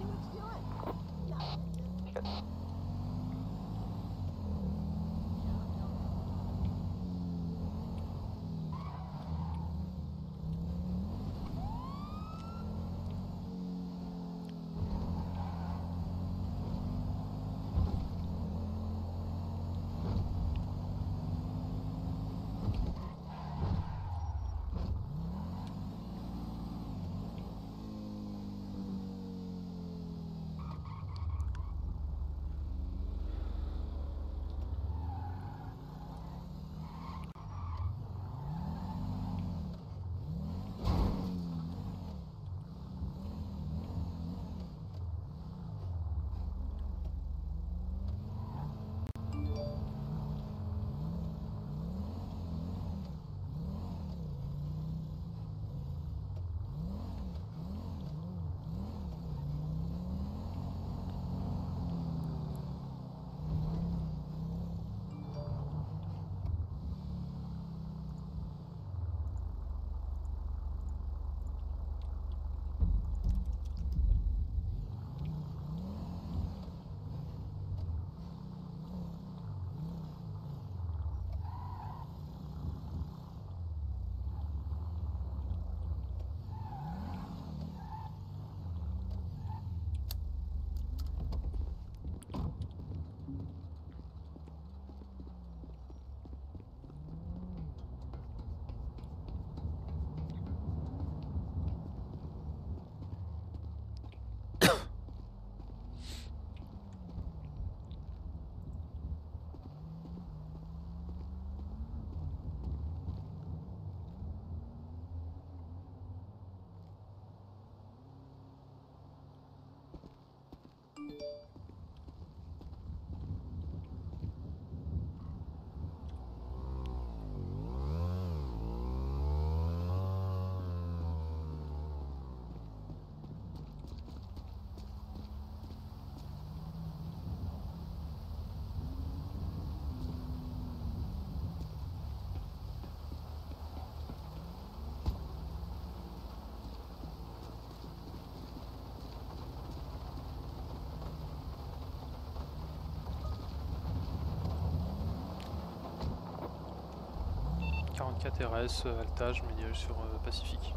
quarante-quatre R S, euh, altage, médial sur euh, Pacifique.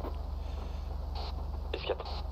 S quatre.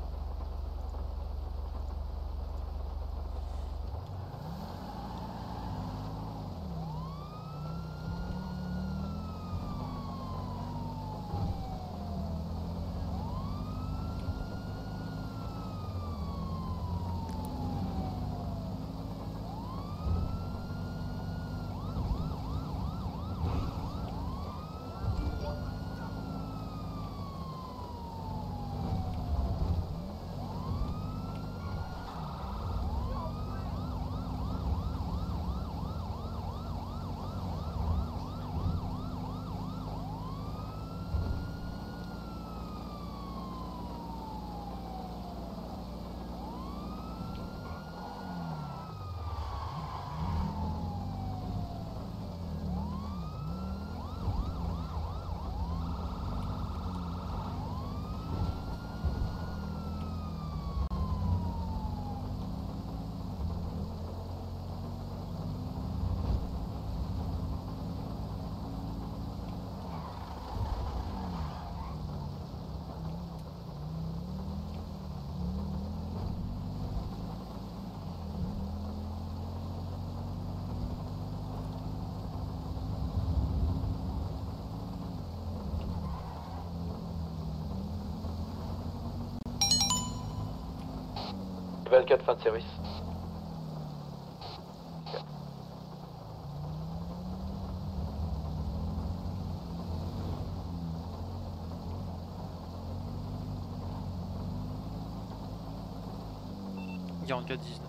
vingt-quatre, fin de service. quarante-quatre dix-neuf.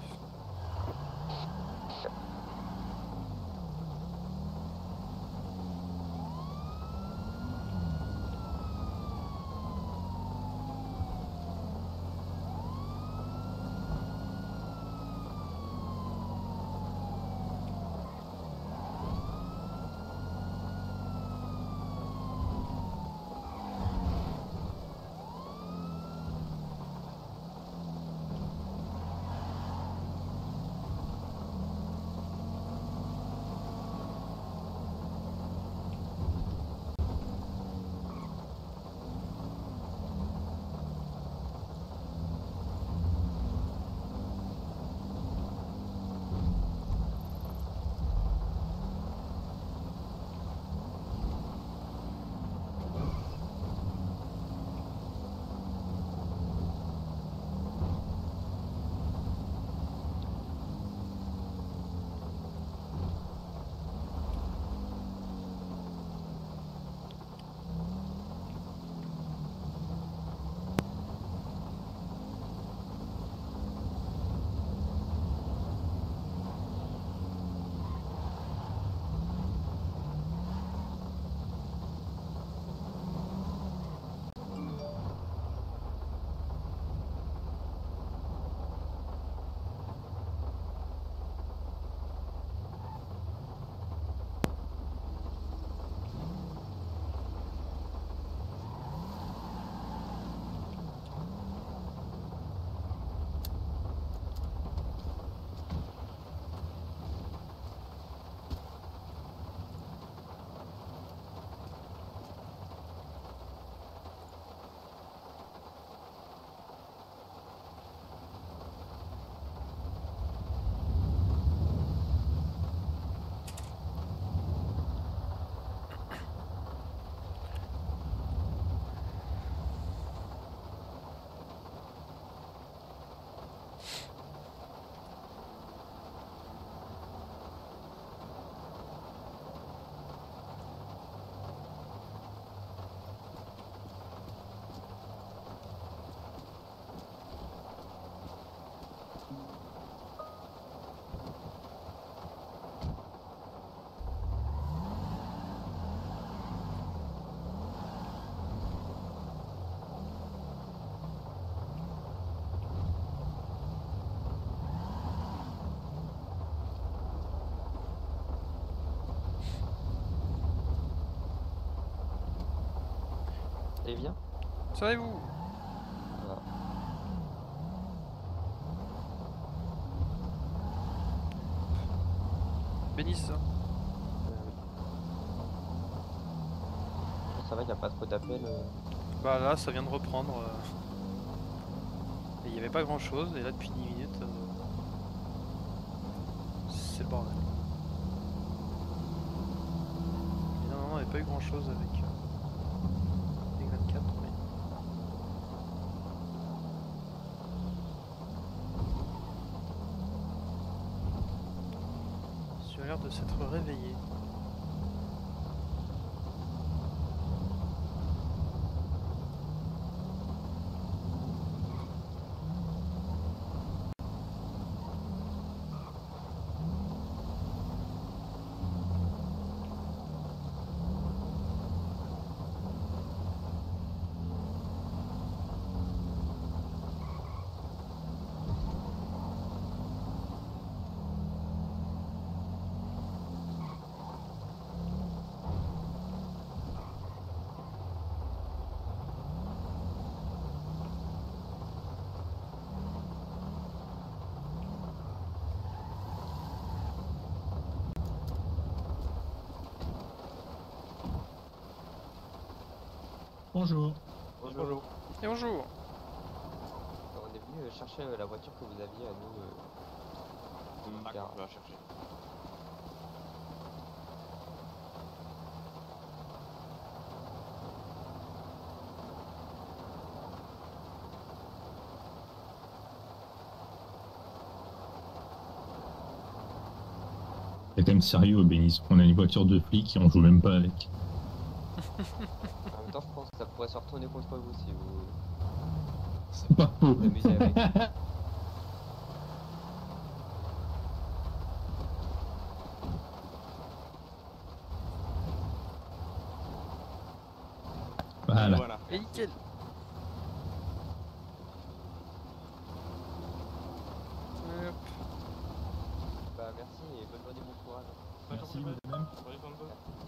Et bien. Ça va et vous? Voilà. Bénis ça. Euh, oui. Ça va, il n'y a pas trop d'appels. euh. Bah là ça vient de reprendre. euh, Et il n'y avait pas grand chose, et là depuis dix minutes, euh, c'est le bordel. Mais non, non, il n'y avait pas eu grand chose avec, euh, avec vingt-quatre, mais... Sur l'air de s'être réveillé. Bonjour. Bonjour. Et bonjour. On est venu euh, chercher euh, la voiture que vous aviez à nous. euh, D'accord, car- on va chercher. C'est quand même sérieux, Bénis. On a une voiture de flic et on joue même pas avec. En même temps, je pense que ça pourrait se retourner contre vous si vous C'est pas faux. vous amusez avec. Voilà. Voilà. Et nickel. Hop. Bah merci et bonne journée, bon courage. Merci, de même. Salut, Santo.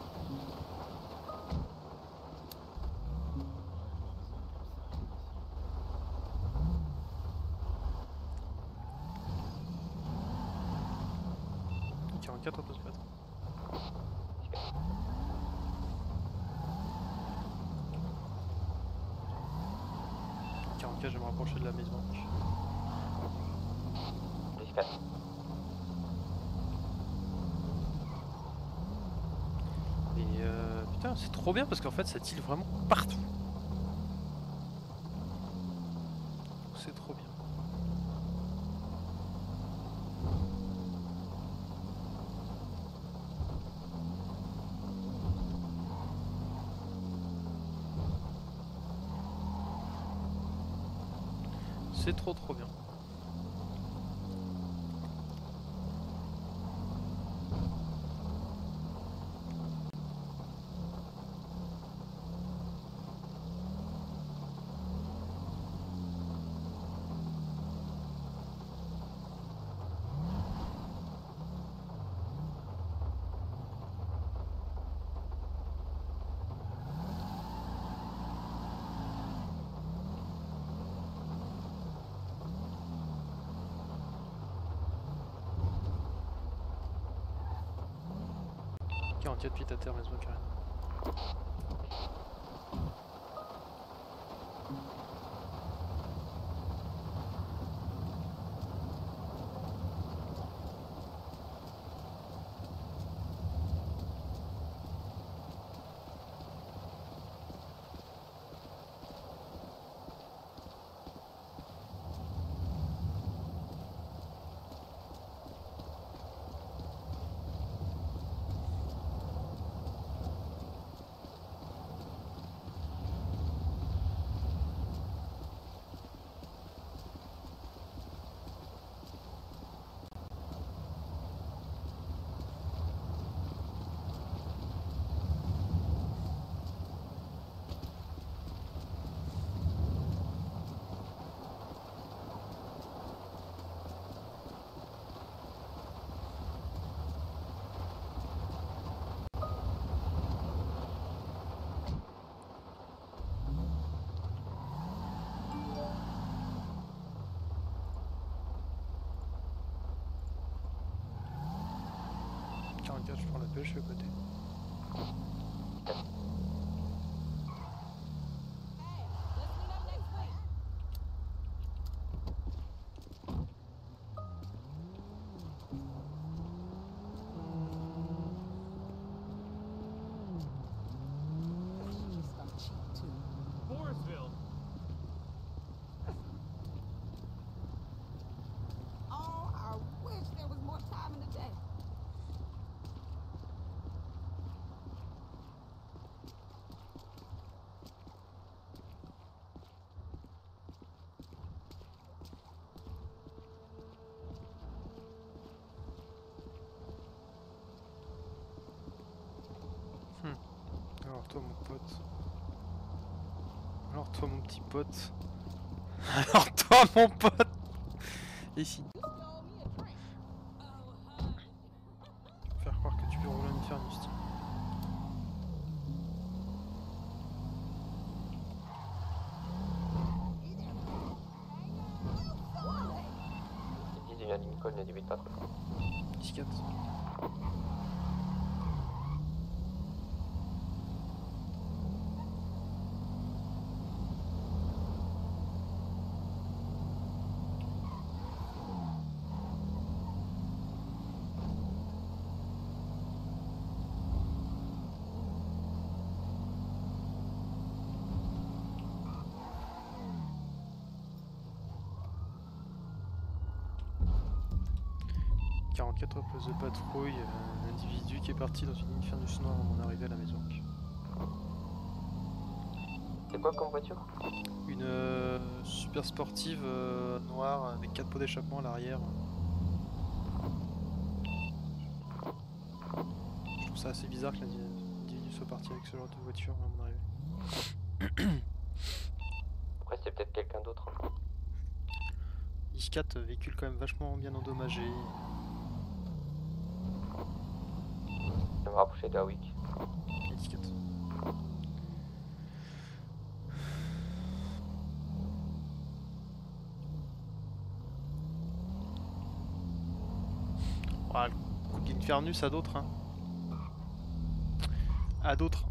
quarante-quatre on peut se mettre. quarante-quatre, je vais me rapprocher de la maison. dix-quatre. Et euh, putain, c'est trop bien parce qu'en fait ça tire vraiment partout. C'est trop bien. C'est trop trop bien. quarante-quatre pieds à terre, maison carrément. quarante-quatre, je prends la pêche à côté. Forestville. Oh, I wish there was more time in the day. Alors toi mon pote. Alors toi mon petit pote. Alors toi mon pote. Ici. You stole me a drink. Oh, honey. Faire croire que tu peux rouler un Infernus. tiens. dix et un Lincoln et dix-huit pas. dix quatre. quarante-quatre au poste de patrouille, euh, un individu qui est parti dans une Infernus noire à mon arrivée à la maison. C'est quoi comme voiture? Une euh, super sportive euh, noire avec quatre pots d'échappement à l'arrière. Je trouve ça assez bizarre que l'individu soit parti avec ce genre de voiture à mon arrivée. Après, c'est peut-être quelqu'un d'autre. Hein. X quatre, véhicule quand même vachement bien endommagé. Je vais me rapprocher de la Wick. X quatre. Voilà, le coup de l'Infernus à d'autres. Hein. À d'autres.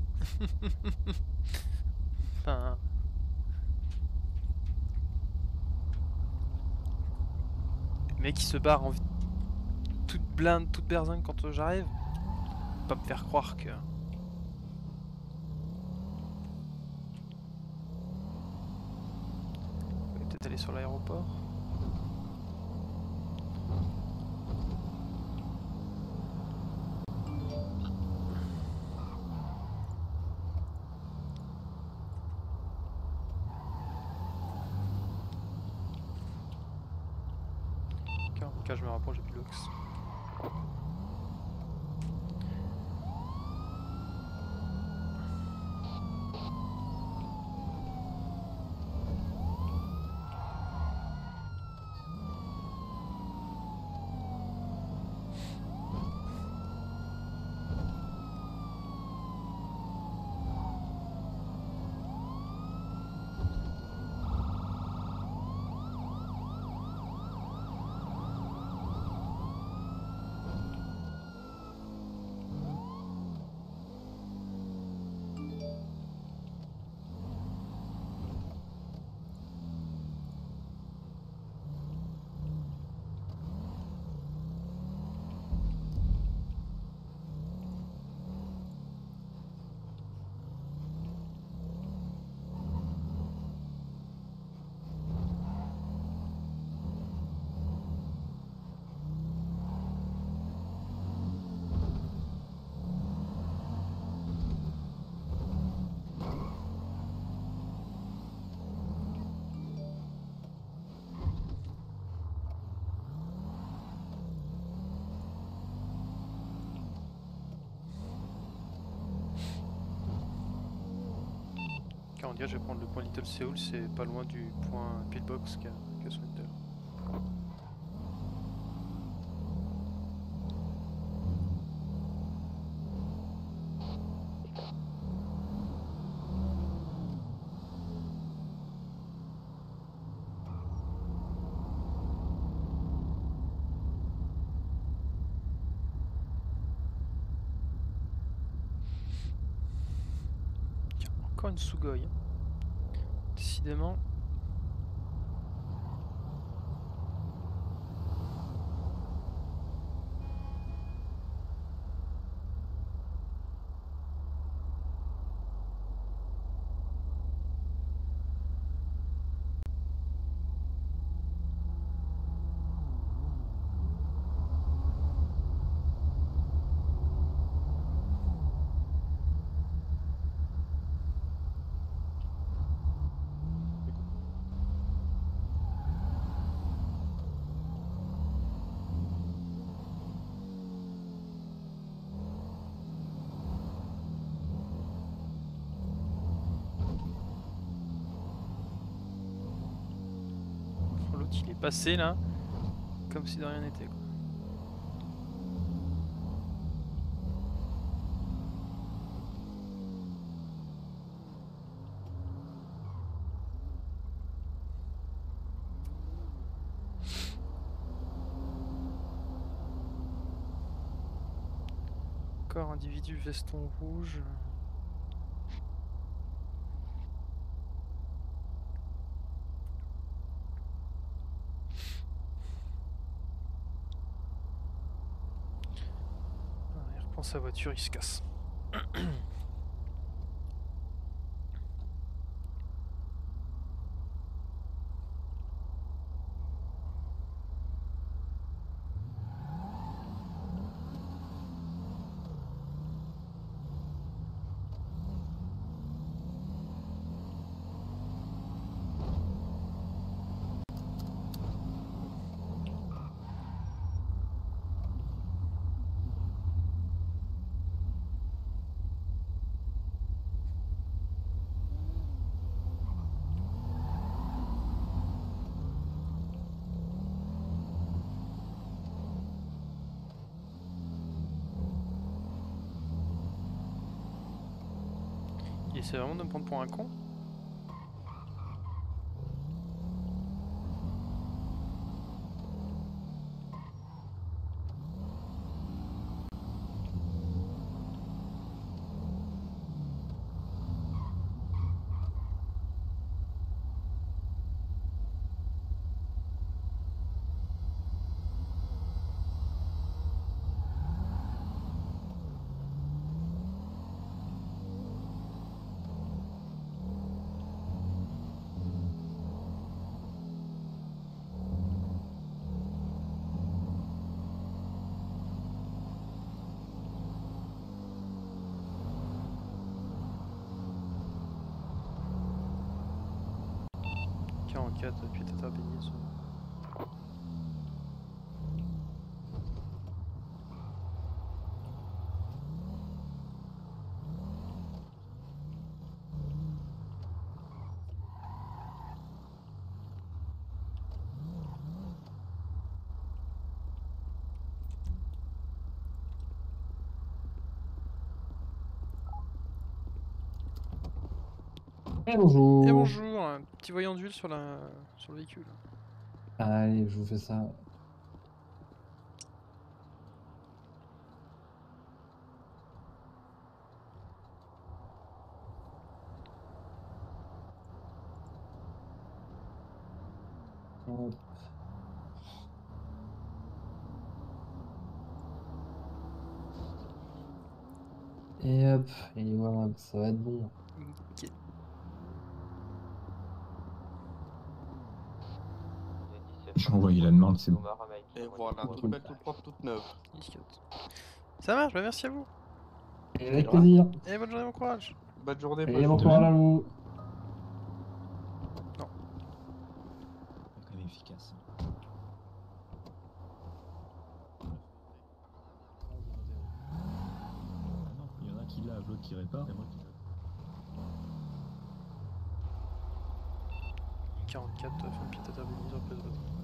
Enfin... Le mec qui se barre en vie... toute blinde, toute berzingue quand j'arrive. Pas me faire croire que... On va peut-être aller sur l'aéroport. Quand je me rapproche depuis l'Ox. On dirait je vais prendre le point Little Seoul, c'est pas loin du point Pillbox qu'a qu Swinter. Tiens, encore une Sugoi. Décidément. L'autre il est passé là, comme si de rien n'était quoi. Encore individu veston rouge. Ah, il reprend sa voiture, il se casse. essaie vraiment de me prendre pour un con. quarante-quatre, puis Tata Bénis. Eh bonjour. Et bonjour, un petit voyant d'huile sur, la... sur le véhicule. Allez, je vous fais ça. Hop. Et hop, et voilà, ça va être bon. Ok. J'ai envoyé la demande, c'est bon. Et voilà, toute belle, toute propre, toute neuve. Ça marche, bah merci à vous. Et avec Et plaisir. Et bonne journée, bon courage. Bonne journée, Et bonne bon journée. courage à vous. Non. Quand même efficace. Ah non, il y en a un qui lave, l'autre qui répare, et moi qui lave. quarante-quatre, fin de pied Tata Bénis, reprise de bâton.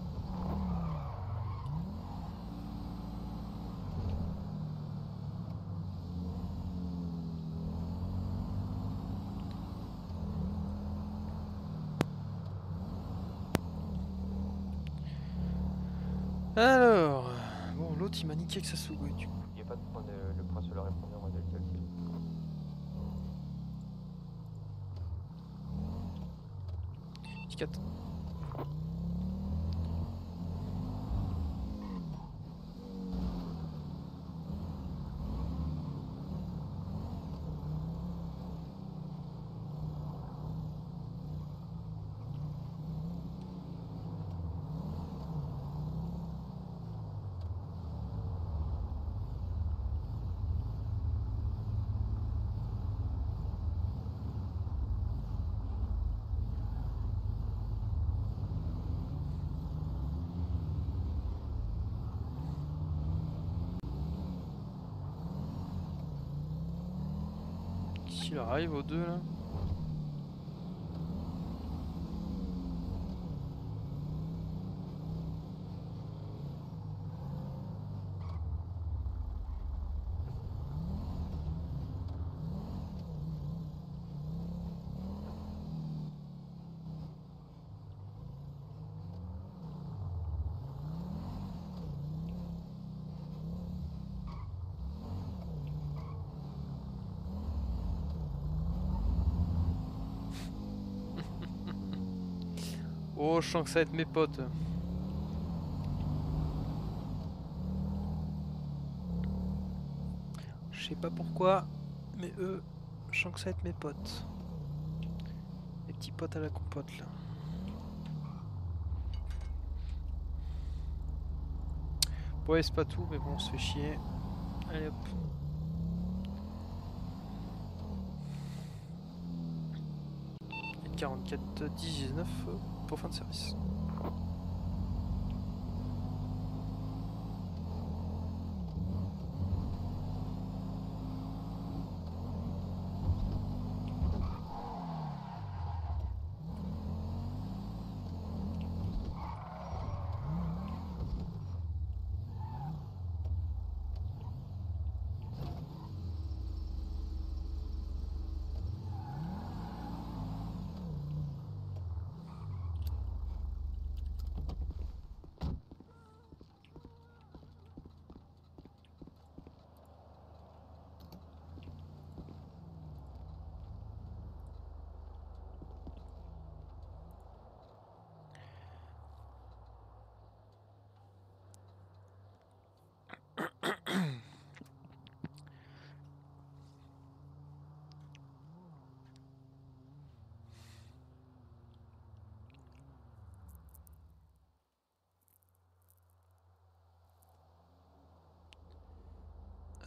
Alors, bon, l'autre il m'a niqué avec sa Sugoi du coup. Il n'y a pas de point de, le point sur le répondeur modèle calcul. quatre. S'il arrive aux deux là. Oh, je sens que ça va être mes potes. Je sais pas pourquoi, mais eux, je sens que ça va être mes potes. Les petits potes à la compote là. Ouais, c'est pas tout, mais bon, on se fait chier. Allez hop. quarante-quatre dix-neuf pour fin de service.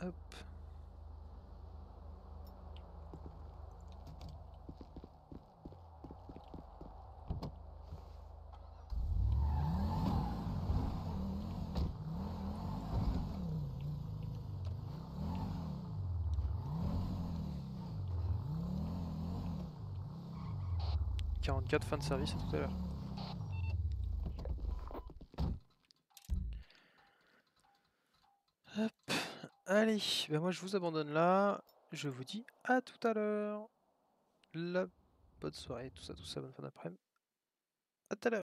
Hop. quarante-quatre, fin de service, à tout à l'heure. Hop, allez, ben moi je vous abandonne là. Je vous dis à tout à l'heure. La bonne soirée, tout ça, tout ça, bonne fin d'après-midi. À tout à l'heure.